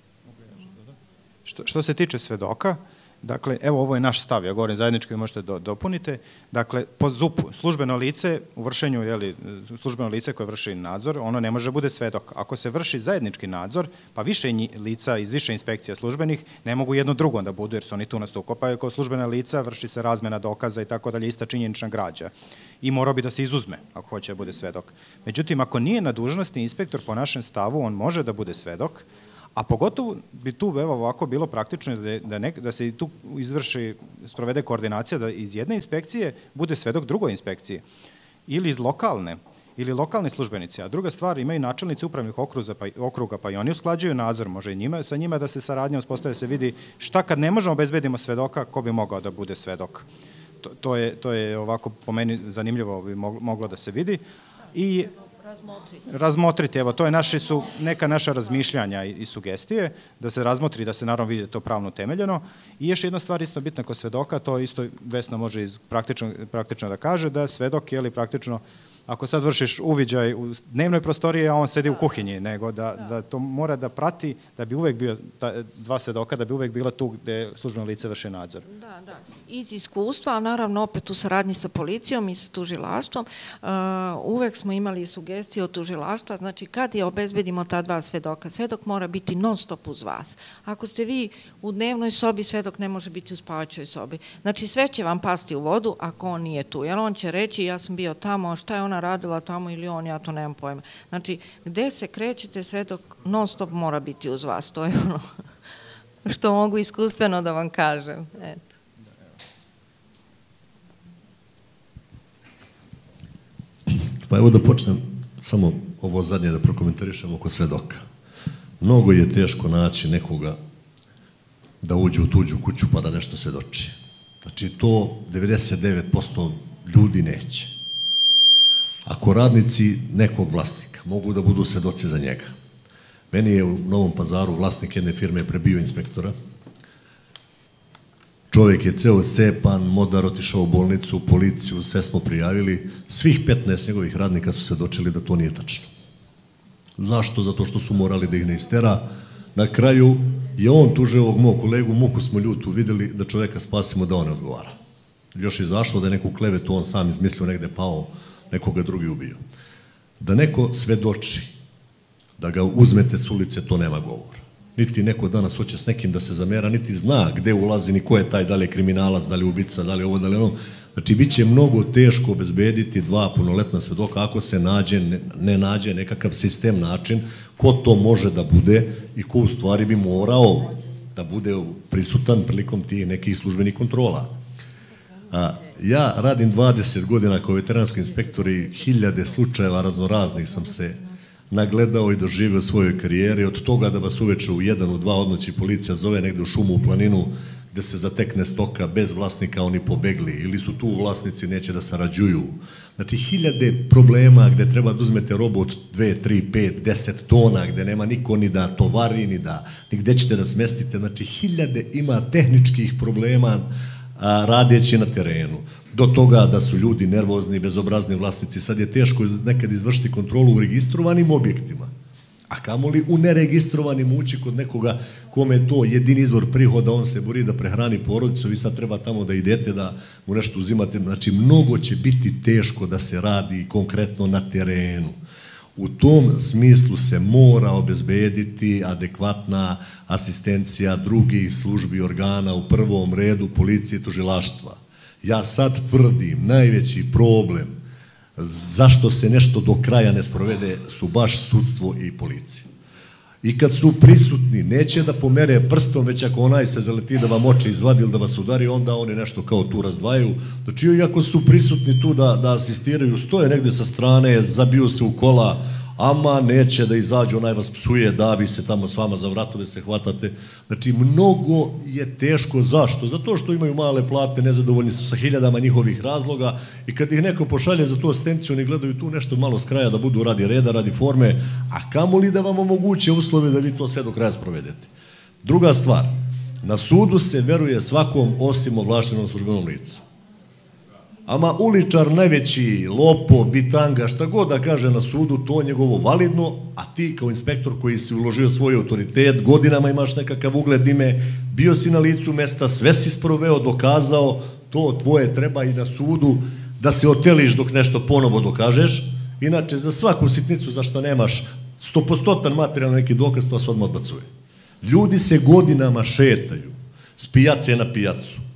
Što se tiče svedoka, dakle, evo ovo je naš stav, ja govorim zajednički, vi možete dopunite, dakle, po ZUP-u, službeno lice, u vršenju, službeno lice koje vrši nadzor, ono ne može da bude svedok. Ako se vrši zajednički nadzor, pa više lica iz više inspekcija službenih ne mogu jedno drugo da budu, jer su oni tu nastupaju kao službena lica, vrši se razmena dokaza i tako dalje, ista činjenična građa. I morao bi da se izuzme, ako hoće da bude svedok. Međutim, ako nije na dužnosti inspektor, po našem stavu, on može da bude svedok, a pogotovo bi tu ovako bilo praktično da se tu sprovede koordinacija da iz jedne inspekcije bude svedok drugoj inspekcije ili iz lokalne službenice. A druga stvar, imaju načelnici upravnih okruga, pa i oni usklađuju nadzor, može i sa njima da se saradnja uspostavi, da se vidi šta kad ne možemo obezbedimo svedoka, ko bi mogao da bude svedok. To je ovako po meni zanimljivo bi moglo da se vidi i razmotriti, evo, to je neka naša razmišljanja i sugestije, da se razmotri, da se naravno vidi to pravno temeljeno. I još jedna stvar isto bitna kod svedoka, to isto Vesna može praktično da kaže, da svedok, praktično, ako sad vršiš uviđaj u dnevnoj prostoriji, a on sedi u kuhinji, nego da to mora da prati, da bi uvek bio dva svedoka, da bi uvek bila tu gde službeno lice vrši nadzor. Da. Iz iskustva, ali naravno opet u saradnji sa policijom i sa tužilaštvom, uvek smo imali sugestije od tužilaštva, znači kad je obezbedimo ta dva svedoka, svedok mora biti non stop uz vas. Ako ste vi u dnevnoj sobi, svedok ne može biti u spavaćoj sobi. Znači sve će vam pasti u vodu ako on nije tu, jer on će reći ja sam bio tamo, šta je ona ona radila tamo ili on, ja to nemam pojma. Znači, gde se krećete, svedok non stop mora biti uz vas, to je ono što mogu iskustveno da vam kažem. Eto. Pa evo da počnem samo ovo zadnje da prokomentarišem oko svedoka. Mnogo je teško naći nekoga da uđe u tuđu kuću pa da nešto svedoči. Znači to 99% ljudi neće. Ako radnici nekog vlasnika mogu da budu svedoci za njega. Meni je u Novom Pazaru vlasnik jedne firme prebio inspektora. Čovjek je ceo cepan, modar, otišao u bolnicu, u policiju, sve smo prijavili. Svih 15 njegovih radnika su svedočili da to nije tačno. Zašto? Zato što su morali da ih ne istera. Na kraju je on tužio ovog mog kolegu, muku smo ljutu videli da čovjeka spasimo da on ne odgovara. Još izašlo da je neku klevetu on sam izmislio, negde pao, nekoga drugi ubio. Da neko svedoči, da ga uzmete s ulice, to nema govora. Niti neko danas hoće s nekim da se zamera, niti zna gde ulazi, ni ko je taj, da li je kriminalac, da li je ubica, da li je ovo, da li je ono. Znači, bit će mnogo teško obezbediti 2 punoletna svedoka ako se ne nađe nekakav sistem, način ko to može da bude i ko u stvari bi morao da bude prisutan prilikom tih nekih službenih kontrola. Ja radim 20 godina kao veteranski inspektor i 1000 slučajeva raznoraznih sam se nagledao i doživio u svojoj karijeri, od toga da vas uveče u 1, u 2 odnoći policija zove negde u šumu, u planinu, gde se zatekne stoka bez vlasnika, oni pobegli, ili su tu vlasnici, neće da sarađuju. Znači, 1000 problema gde treba da uzmete robu od 2, 3, 5, 10 tona, gde nema niko ni da tovari, ni gde ćete da smestite. Znači, 1000 ima tehničkih problema radeći na terenu. Do toga da su ljudi nervozni, bezobrazni vlasnici. Sad je teško nekad izvršiti kontrolu u registrovanim objektima. A kamoli u neregistrovanim ući kod nekoga kome je to jedini izvor prihoda, on se bori da prehrani porodicu, vi sad treba tamo da idete, da mu nešto uzimate. Znači, mnogo će biti teško da se radi konkretno na terenu. U tom smislu se mora obezbediti adekvatna asistencija drugih službi organa, u prvom redu policije i tužilaštva. Ja sad tvrdim, najveći problem zašto se nešto do kraja ne sprovede su baš sudstvo i policija. I kad su prisutni, neće da pomere prstom, već ako onaj se zaleti da vam oči izvadi ili da vas udari, onda oni nešto kao tu razdvajaju. Znači, iako su prisutni tu da asistiraju, stoje negde sa strane, zabiju se u kola, ama neće da izađu, onaj vas psuje, davi se tamo s vama za vratove, se hvatate. Znači, mnogo je teško. Zašto? Zato što imaju male plate, nezadovoljni su sa 1000 njihovih razloga i kad ih neko pošalje za tu asistenciju, oni gledaju tu nešto malo s kraja da budu radi reda, radi forme, a kamoli da vam omoguće uslove da vi to sve do kraja sprovedete. Druga stvar, na sudu se veruje svakom osim ovlaštenom službenom licu. Ama uličar, najveći lopo, bitanga, šta god da kaže na sudu, to je njegovo validno, a ti kao inspektor koji si uložio svoj autoritet, godinama imaš nekakav ugled, ime, bio si na licu mesta, sve si sproveo, dokazao, to tvoje treba i na sudu da se oteliš dok nešto ponovo dokažeš. Inače, za svaku sitnicu za što nemaš 100% materijalni neki dokaz, to se odmah odbacuje. Ljudi se godinama šetaju s pijace na pijacu.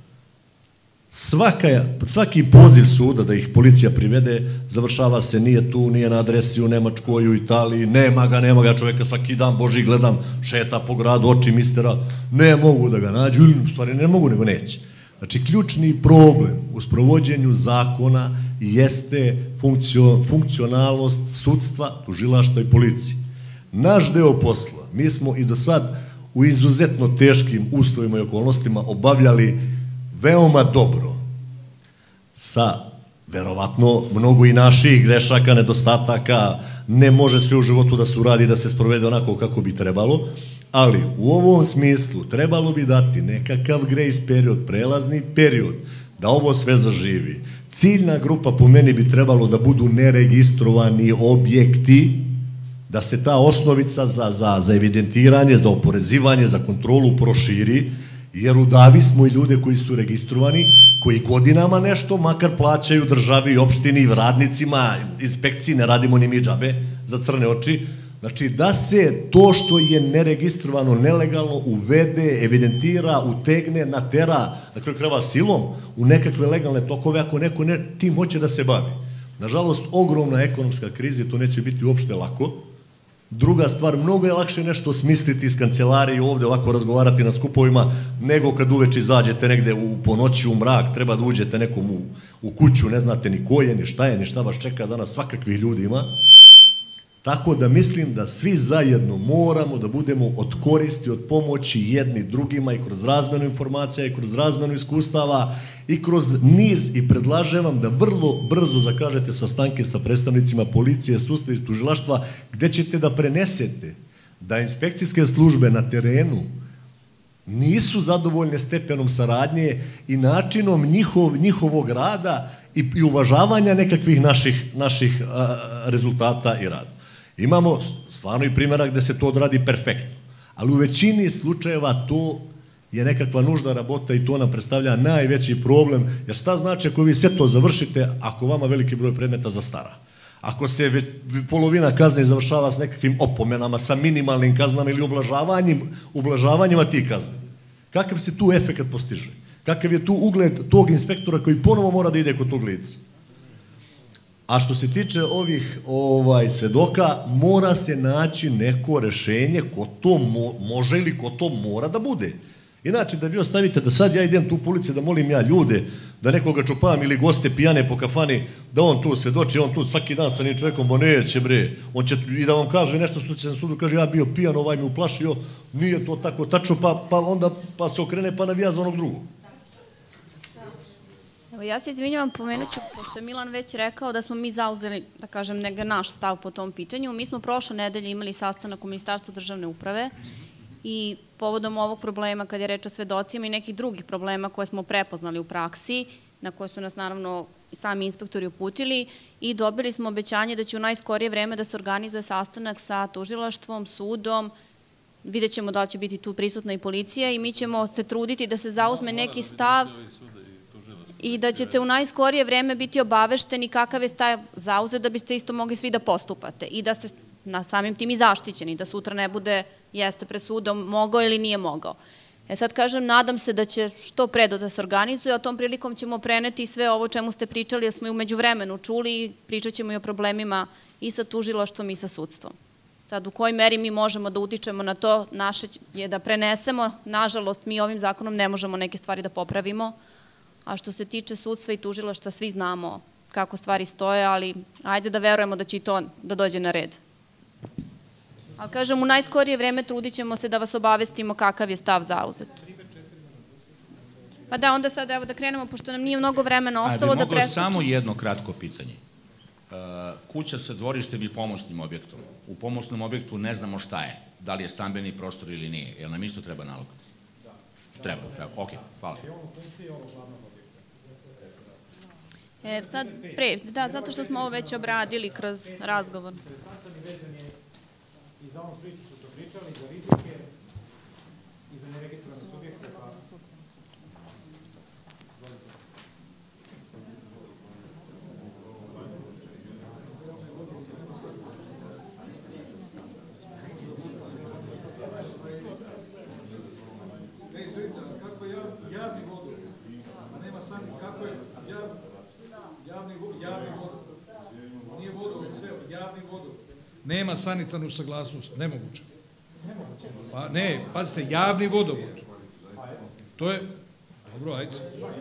Svaki poziv suda da ih policija privede, završava se, nije tu, nije na adresi u Nemačkoj, u Italiji, nema ga čoveka, svaki dan, Boži, gledam, šeta po gradu, oči mistera, ne mogu da ga nađu, u stvari ne mogu, nego neće. Znači, ključni problem u sprovođenju zakona jeste funkcionalnost sudstva, tužilaštva i policije. Naš deo posla, mi smo i do sad u izuzetno teškim uslovima i okolnostima obavljali veoma dobro, sa verovatno mnogo i naših grešaka, nedostataka, ne može sve u životu da se uradi, da se sprovede onako kako bi trebalo, ali u ovom smislu trebalo bi dati nekakav grace period, prelazni period, da ovo sve zaživi. Ciljna grupa po meni bi trebalo da budu neregistrovani objekti, da se ta osnovica za evidentiranje, za oporezivanje, za kontrolu proširi, jer udavi smo i ljude koji su registrovani, koji godinama nešto makar plaćaju državi i opštini i radnicima, inspekciji, ne radimo ni mi džabe za crne oči. Znači, da se to što je neregistrovano, nelegalno uvede, evidentira, utegne, natera, na kraju krajeva silom, u nekakve legalne tokove, ako neko tim hoće da se bavi. Nažalost, ogromna ekonomska kriza, to neće biti uopšte lako. Druga stvar, mnogo je lakše nešto smisliti iz kancelarije i ovde ovako razgovarati na skupovima, nego kad uveče izađete negde po noći u mrak, treba da uđete nekom u kuću, ne znate ni ko je, ni šta je, ni šta vas čeka, danas svakakvih ljudi ima. Tako da mislim da svi zajedno moramo da budemo od koristi, od pomoći jedni drugima i kroz razmenu informacija i kroz razmenu iskustava i kroz niz, i predlažem vam da vrlo brzo zakažete sastanke sa predstavnicima policije, sudstva i tužilaštva, gde ćete da prenesete da inspekcijske službe na terenu nisu zadovoljne stepenom saradnje i načinom njihovog rada i uvažavanja nekakvih naših rezultata i rada. Imamo stvarno i primjera gde se to odradi perfektno, ali u većini slučajeva to je nekakva nužna rabota i to nam predstavlja najveći problem, jer šta znači ako vi sve to završite, ako vama veliki broj predmeta zastara? Ako se polovina kazne završava s nekakvim opomenama, sa minimalnim kaznama ili ublažavanjima tih kazni, kakav se tu efekat postiže? Kakav je tu ugled tog inspektora koji ponovo mora da ide kod tog lica? A što se tiče ovih svedoka, mora se naći neko rešenje ko to može ili ko to mora da bude. Inače, da vi ostavite da sad ja idem tu po ulici da molim ja ljude, da nekoga čupavam ili goste pijane po kafani, da on tu svedoči, on tu svaki dan sa njim čovjekom, bo neće bre, on će i da vam kaže nešto što će na sudu, kaže ja bio pijan, ovaj me uplašio, nije to tako tačno, pa onda se okrene pa navija za onog drugog. Evo, ja se izvinjavam, pomenut ću, pošto je Milan već rekao da smo mi zauzeli, da kažem, naš stav po tom pitanju. Mi smo prošle nedelje imali sastanak u Ministarstvu državne uprave i povodom ovog problema, kad je reč o svedocima i nekih drugih problema koje smo prepoznali u praksi, na koje su nas naravno sami inspektori uputili, i dobili smo obećanje da će u najskorije vreme da se organizuje sastanak sa tužilaštvom, sudom, vidjet ćemo da li će biti tu prisutna i policija i mi ćemo se truditi da se zauzme neki stav i da ćete u najskorije vreme biti obavešteni kakav je stav zauzet, da biste isto mogli svi da postupate i da ste na samim tim i zaštićeni, da sutra ne bude jeste pred sudom mogao ili nije mogao. Sad kažem, nadam se da će što pre da se organizuje, a tom prilikom ćemo preneti sve ovo čemu ste pričali, jer smo i umeđu vremenu čuli i pričat ćemo i o problemima i sa tužilaštvom i sa sudstvom. Sad, u kojoj meri mi možemo da utičemo na to, naše je da prenesemo, nažalost, mi ovim zakonom ne možemo neke stvari da popravimo, a što se tiče sudstva i tužilaštva, svi znamo kako stvari stoje, ali ajde da verujemo da će i to da dođe na red. Ali kažem, u najskorije vreme trudit ćemo se da vas obavestimo kakav je stav zauzet. Pa da, onda sad evo da krenemo, pošto nam nije mnogo vremena ostalo da preskočimo. Samo jedno kratko pitanje. Kuća sa dvorištem i pomoćnim objektom. U pomoćnom objektu ne znamo šta je. Da li je stambeni prostor ili nije. Jel nam isto treba nalog? Treba. Ok, hvala. Sad pre, da, zato što smo ovo već obradili kroz razgovor. I za onu priču što smo pričali, za rizike i za neregistrovane subjekte, pa... Ne, izvedite, kako je javni vodovod, a nema sami, kako je javni vodovod, nije vodovod, sve, javni vodovod. Nema sanitarnu saglasnost, nemoguće. Pa ne, pazite, javni vodovod. To je, dobro, ajde.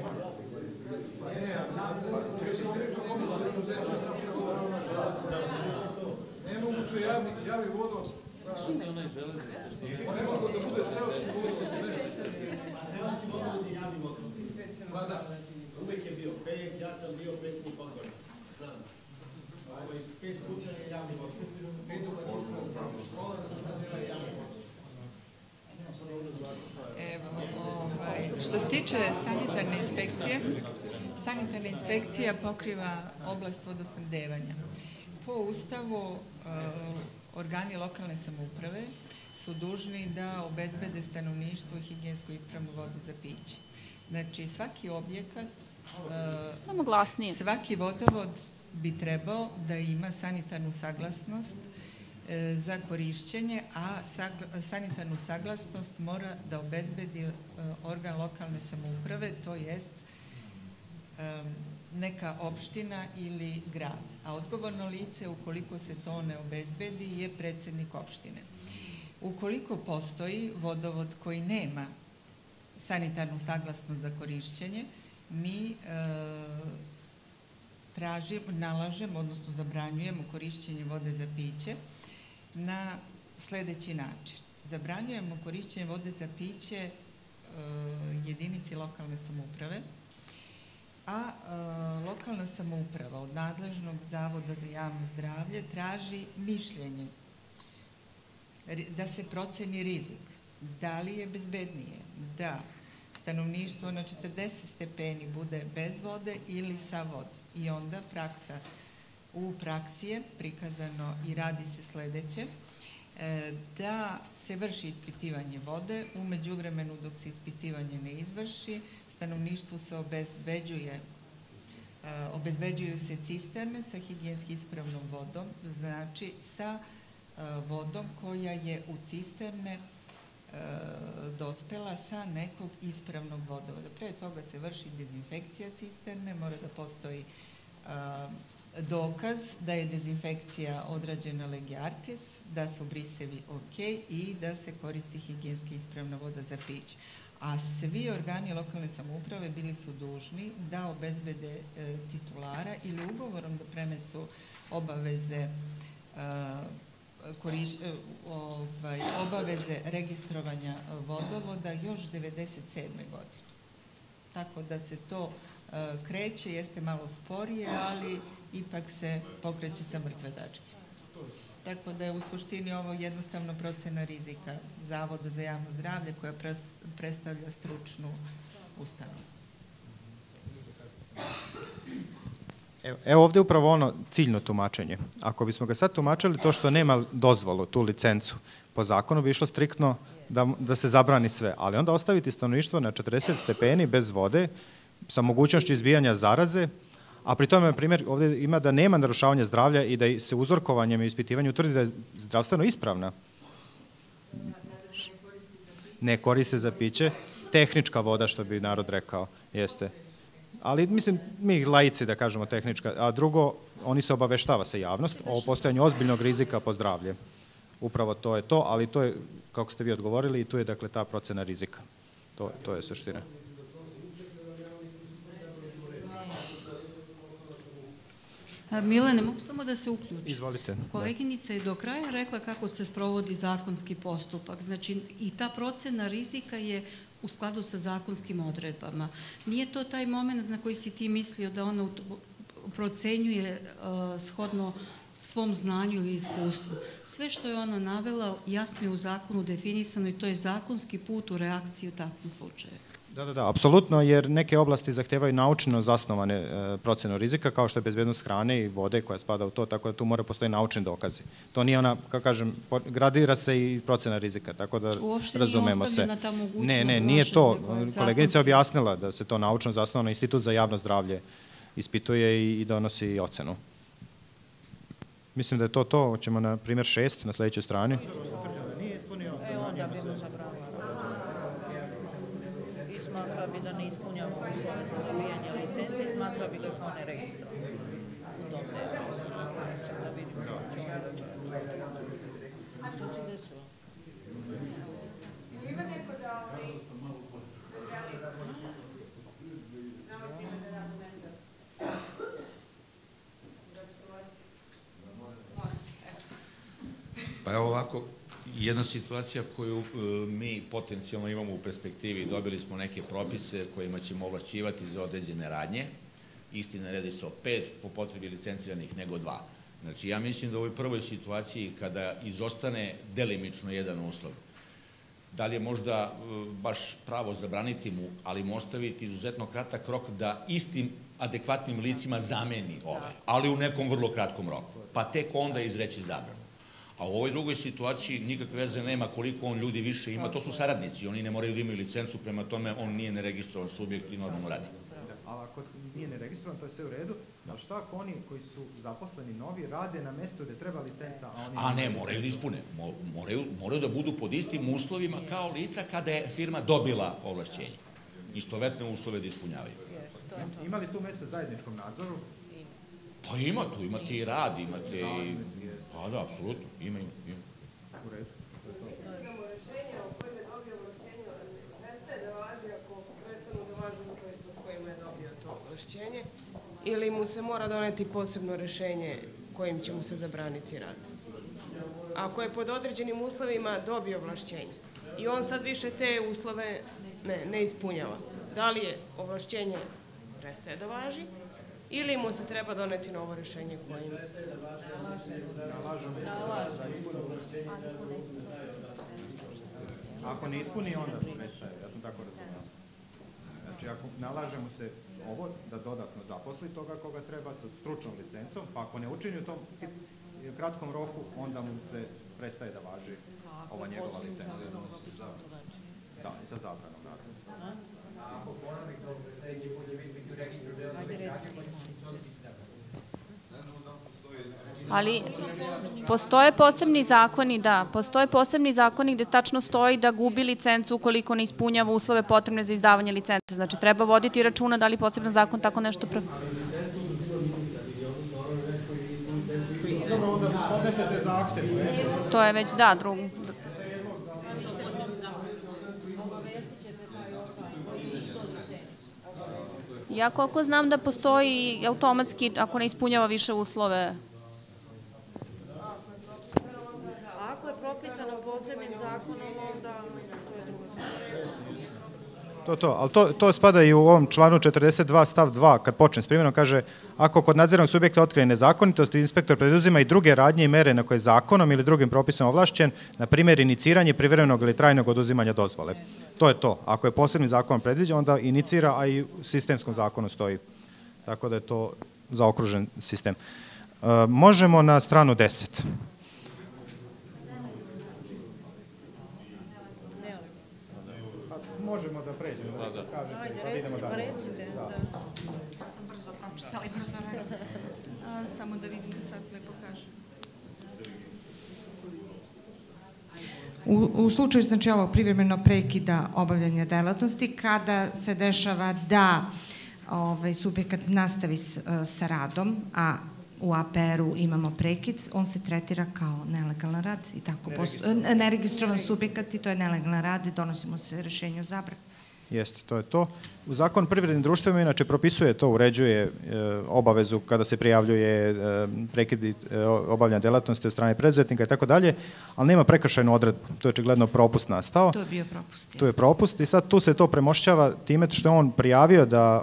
Nemoguće javni vodovod. Ne mogu da bude seoski vodovod. Seoski vodovod je javni vodovod. Uvijek je bio 5, ja sam bio predsjednik odbora. Znam. 5 kuća je javni vodovod. 5 domaćinstva da sam škola, da sam sad bila javni vodovod. Što se tiče sanitarna inspekcija pokriva oblast vodosnabdevanja. Po Ustavu organi lokalne samouprave su dužni da obezbede stanovništvu i higijensku ispravnu vodu za piće. Znači, svaki objekat, svaki vodovod bi trebao da ima sanitarnu saglasnost za korišćenje, a sanitarnu saglasnost mora da obezbedi organ lokalne samouprave, to jest neka opština ili grad, a odgovorno lice ukoliko se to ne obezbedi je predsednik opštine. Ukoliko postoji vodovod koji nema sanitarnu saglasnost za korišćenje, mi nalažemo, odnosno zabranjujemo korišćenje vode za piće na sledeći način. Zabranjujemo korišćenje vode za piće jedinici lokalne samouprave, a lokalna samouprava od nadležnog Zavoda za javno zdravlje traži mišljenje da se proceni rizik. Da li je bezbednije da stanovništvo na 40 stepeni bude bez vode ili sa vodom? I onda u praksi je prikazano i radi se sledeće, da se vrši ispitivanje vode, u međuvremenu dok se ispitivanje ne izvrši, stanovništvu se obezbeđuju se cisterne sa higijenski ispravnom vodom, znači sa vodom koja je u cisterne dospela sa nekog ispravnog vodovoda. Pre toga se vrši dezinfekcija cisterne, mora da postoji dokaz da je dezinfekcija odrađena legi artis, da su brisevi ok i da se koristi higijenski ispravna voda za piće. A svi organi lokalne samouprave bili su dužni da obezbede titulara ili ugovorom da prenesu obaveze registrovanja vodovoda još 1997. godine. Tako da se to kreće, jeste malo sporije, ali ipak se pokreće sa mrtve tačke. Tako da je u suštini ovo jednostavno procena rizika Zavoda za javno zdravlje koja predstavlja stručnu ustanovu. Evo ovde je upravo ono ciljno tumačenje. Ako bismo ga sad tumačili to što nema dozvolu, tu licencu, po zakonu bi išlo striktno da se zabrani sve, ali onda ostaviti stanovništvo na 40 stepeni bez vode sa mogućnošću izbijanja zaraze, a pri tome, na primjer, ovde ima da nema narušavanja zdravlja i da se uzorkovanjem i ispitivanjem utvrdi da je zdravstveno ispravna. Ne koriste za piće, tehnička voda, što bi narod rekao, jeste. Ali, mislim, mi laici da kažemo tehnička, a drugo, oni se obaveštava sa javnost o postojanju ozbiljnog rizika po zdravlje. Upravo to je to, ali to je, kako ste vi odgovorili, i tu je, dakle, ta procena rizika. To je suština. Milene, mogu samo da se uključim? Izvolite. Koleginica je do kraja rekla kako se sprovodi zakonski postupak. Znači, i ta procena rizika je u skladu sa zakonskim odredbama. Nije to taj moment na koji si ti mislio da ona procenjuje shodno svom znanju ili iskustvu. Sve što je ona navela jasno je u zakonu definisano i to je zakonski put u reakciji u takvom slučaju. Da, apsolutno, jer neke oblasti zahtevaju naučno zasnovane procene rizika, kao što je bezbednost hrane i vode koja spada u to, tako da tu mora postoji naučni dokazi. To nije ona, kako kažem, gradira se i procena rizika, tako da razumemo se. Uopšte nije ostavljena ta mogućnost. Ne, nije to. Koleginica je objasnila da se to naučno zasnovano, Institut za javno zdravlje ispituje i donosi ocenu. Mislim da je to. Hoćemo na primjer 6 na sledećoj strani. Onda bi mu zabranila. I smatra bi da ne ispunjava uslove za dobijanje licenci i smatra bi ga kao neregistrovan. U tom delu. Da vidimo kako će ono da bude. Što se desilo? Ili ima neko da želi znamo primjer da argumenta? Pa evo ovako, jedna situacija koju mi potencijalno imamo u perspektivi, dobili smo neke propise kojima ćemo ovlašćivati za određene radnje, istina redi se o 5, po potrebi licenciranih nego 2. Znači ja mislim da u ovoj prvoj situaciji kada izostane delimično jedan uslov, da li je možda baš pravo zabraniti mu, ali mu ostaviti izuzetno kratak rok da istim adekvatnim licima zameni ovaj, ali u nekom vrlo kratkom roku, pa tek onda izreći zabranu. A u ovoj drugoj situaciji nikakve veze nema koliko on ljudi više ima, to su saradnici, oni ne moraju da imaju licencu, prema tome on nije neregistrovan subjekt i normalno radi. Ali ako nije neregistrovan, to je sve u redu, ali šta ako oni koji su zaposleni novi rade na mestu gde treba licenca, a oni... A ne, moraju da ispune, moraju da budu pod istim uslovima kao lica kada je firma dobila ovlašćenje. Istovetne uslove da ispunjavaju. Ima li tu mesta zajedničkom nadzoru? Pa ima tu, imate i rad, imate i... Pa da, apsolutno, ima. U redu. Imamo rešenje o kojima je dobio ovlašćenje, prestaje da važi ako prestanu da važi uslovi pod kojima je dobio to ovlašćenje, ili mu se mora doneti posebno rešenje kojim će mu se zabraniti rad. Ako je pod određenim uslovima dobio ovlašćenje i on sad više te uslove ne ispunjava, da li je ovlašćenje prestaje da važi ili mu se treba doneti novo rešenje kojim... Ako ne ispuni, onda prestaje. Ja sam tako razumio. Znači, ako nalaže mu se ovo, da dodatno zaposli toga koga treba sa stručnom licencom, pa ako ne učini u tom kratkom roku, onda mu se prestaje da važi ova njegova licenca. Da, i sa zabranom, naravno. Ako ponovnik to sledeći put će biti u registru dela registracije, pa ćemo se odbiti da. Ali postoje posebni zakoni, da, postoje posebni zakoni gde tačno stoji da gubi licencu ukoliko ne ispunjava uslove potrebne za izdavanje licence. Znači, treba voditi računa da li poseban zakon tako nešto... Ali licencu uzima ministar ili odnosno ono neko i licencu... Dobro, onda podnesete zahtev. To je već, da, drugo. Ja koliko znam da postoji automatski, ako ne ispunjava više uslove. Ako je propisano posebnim zakonom, onda ali to spada i u ovom članu 42 stav 2, kad počne s primjenom, kaže ako kod nadzornog subjekta otkrije nezakonitost, inspektor preduzima i druge radnje i mere na koje je zakonom ili drugim propisom ovlašćen, na primjer iniciranje privremenog ili trajnog oduzimanja dozvole. To je to. Ako je posebni zakon predviđen, onda inicira, a i u sistemskom zakonu stoji. Tako da je to zaokružen sistem. Možemo na stranu 10. Možemo da pređemo, da kažete, pa idemo dalje. Ja sam brzo pročitala i brzo rekla. Samo da vidim da sad me pokaže. U slučaju, znači, ovog privremenog prekida obavljanja delatnosti, kada se dešava da subjekat nastavi sa radom, a u APR-u imamo prekid, on se tretira kao nelegalan rad i tako neregistrovan subjekat i to je nelegalan rad i donosimo se rešenje o zabrani. Jeste, to je to. U zakon privrednim društvima inače propisuje to, uređuje obavezu kada se prijavljuje prekid obavljanja delatnosti od strane preduzetnika i tako dalje, ali nema prekršajnu odredbu. To je očigledno propust nastao. To je bio propust. To je propust i sad tu se to premošćava time što je on prijavio da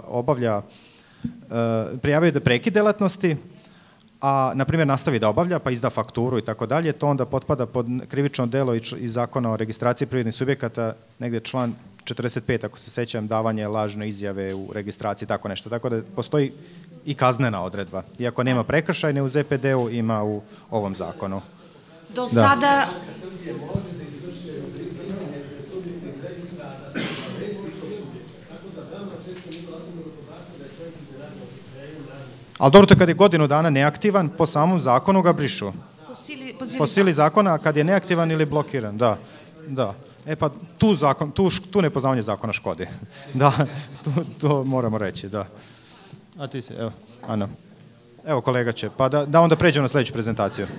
prekid delatnosti, a, na primjer, nastavi da obavlja, pa izda fakturu i tako dalje, to onda potpada pod krivično delo i zakona o registraciji privrednih subjekata, negdje član 45, ako se sećam, davanje lažne izjave u registraciji, tako nešto. Tako da postoji i kaznena odredba. Iako nema prekršajne u ZPD-u, ima u ovom zakonu. Do sada... Ali dobro, to kad je godinu dana neaktivan, po samom zakonu ga brišu. Po sili zakona, a kad je neaktivan ili blokiran, da. E pa tu nepoznavanje zakona škodi. Da, to moramo reći, da. A ti se, evo, Ana. Evo kolega će, pa da onda pređemo na sledeću prezentaciju.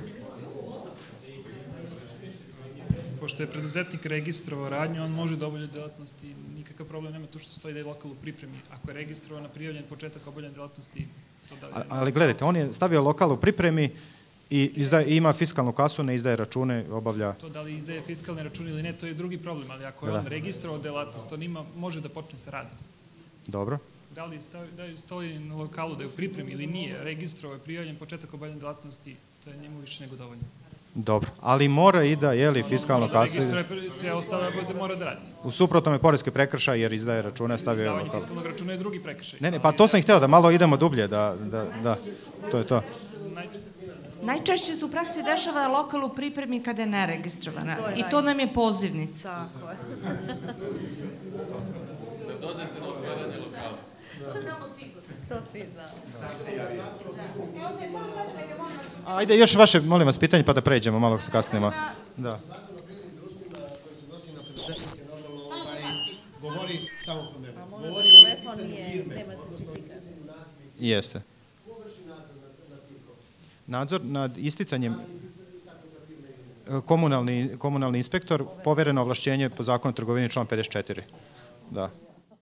Pošto je preduzetnik registrovao radnju, on može da obavlja delatnosti, nikakav problem nema to što stoji da je lokal u pripremi. Ako je registrovano, prijavljen početak obavljanja delatnosti, to da li je... Ali gledajte, on je stavio lokal u pripremi i ima fiskalnu kasu, ne izdaje račune, obavlja... To da li izdaje fiskalne račune ili ne, to je drugi problem, ali ako je on registrovao delatnost, on može da počne sa radom. Dobro. Da li stoji na lokalu da je u pripremi ili nije, registrovao je prijavljen početak obavljanja delatnosti, to je njemu više nego dovoljno. Dobro, ali mora i da, fiskalnu kasu... Registruje sve ostale obaveze mora da radi. U suprotnom je poreski prekršaj jer izdaje račune, stavio je lokal. Izdavanje fiskalnog računa je drugi prekršaj. Ne, pa to sam hteo da malo idemo dublje, da, to je to. Najčešće se u praksi dešava da lokal u pripremi kada je neregistrovan rad. I to nam je pozivnica. Tako je. Da dođete na otvaranje lokala. To znamo sigurno. To svi znamo. Ajde, još vaše, molim vas, pitanje pa da pređemo, malo se kasnimo. Da. Zakon o privrednim društvima koji se odnosi na preduzetnike normalno govori samo po mene. Govori o isticanju firme, odnosno Jeste. Nadzor nad isticanjem komunalni inspektor, povereno ovlašćenje po zakonu o trgovini član 54. Da.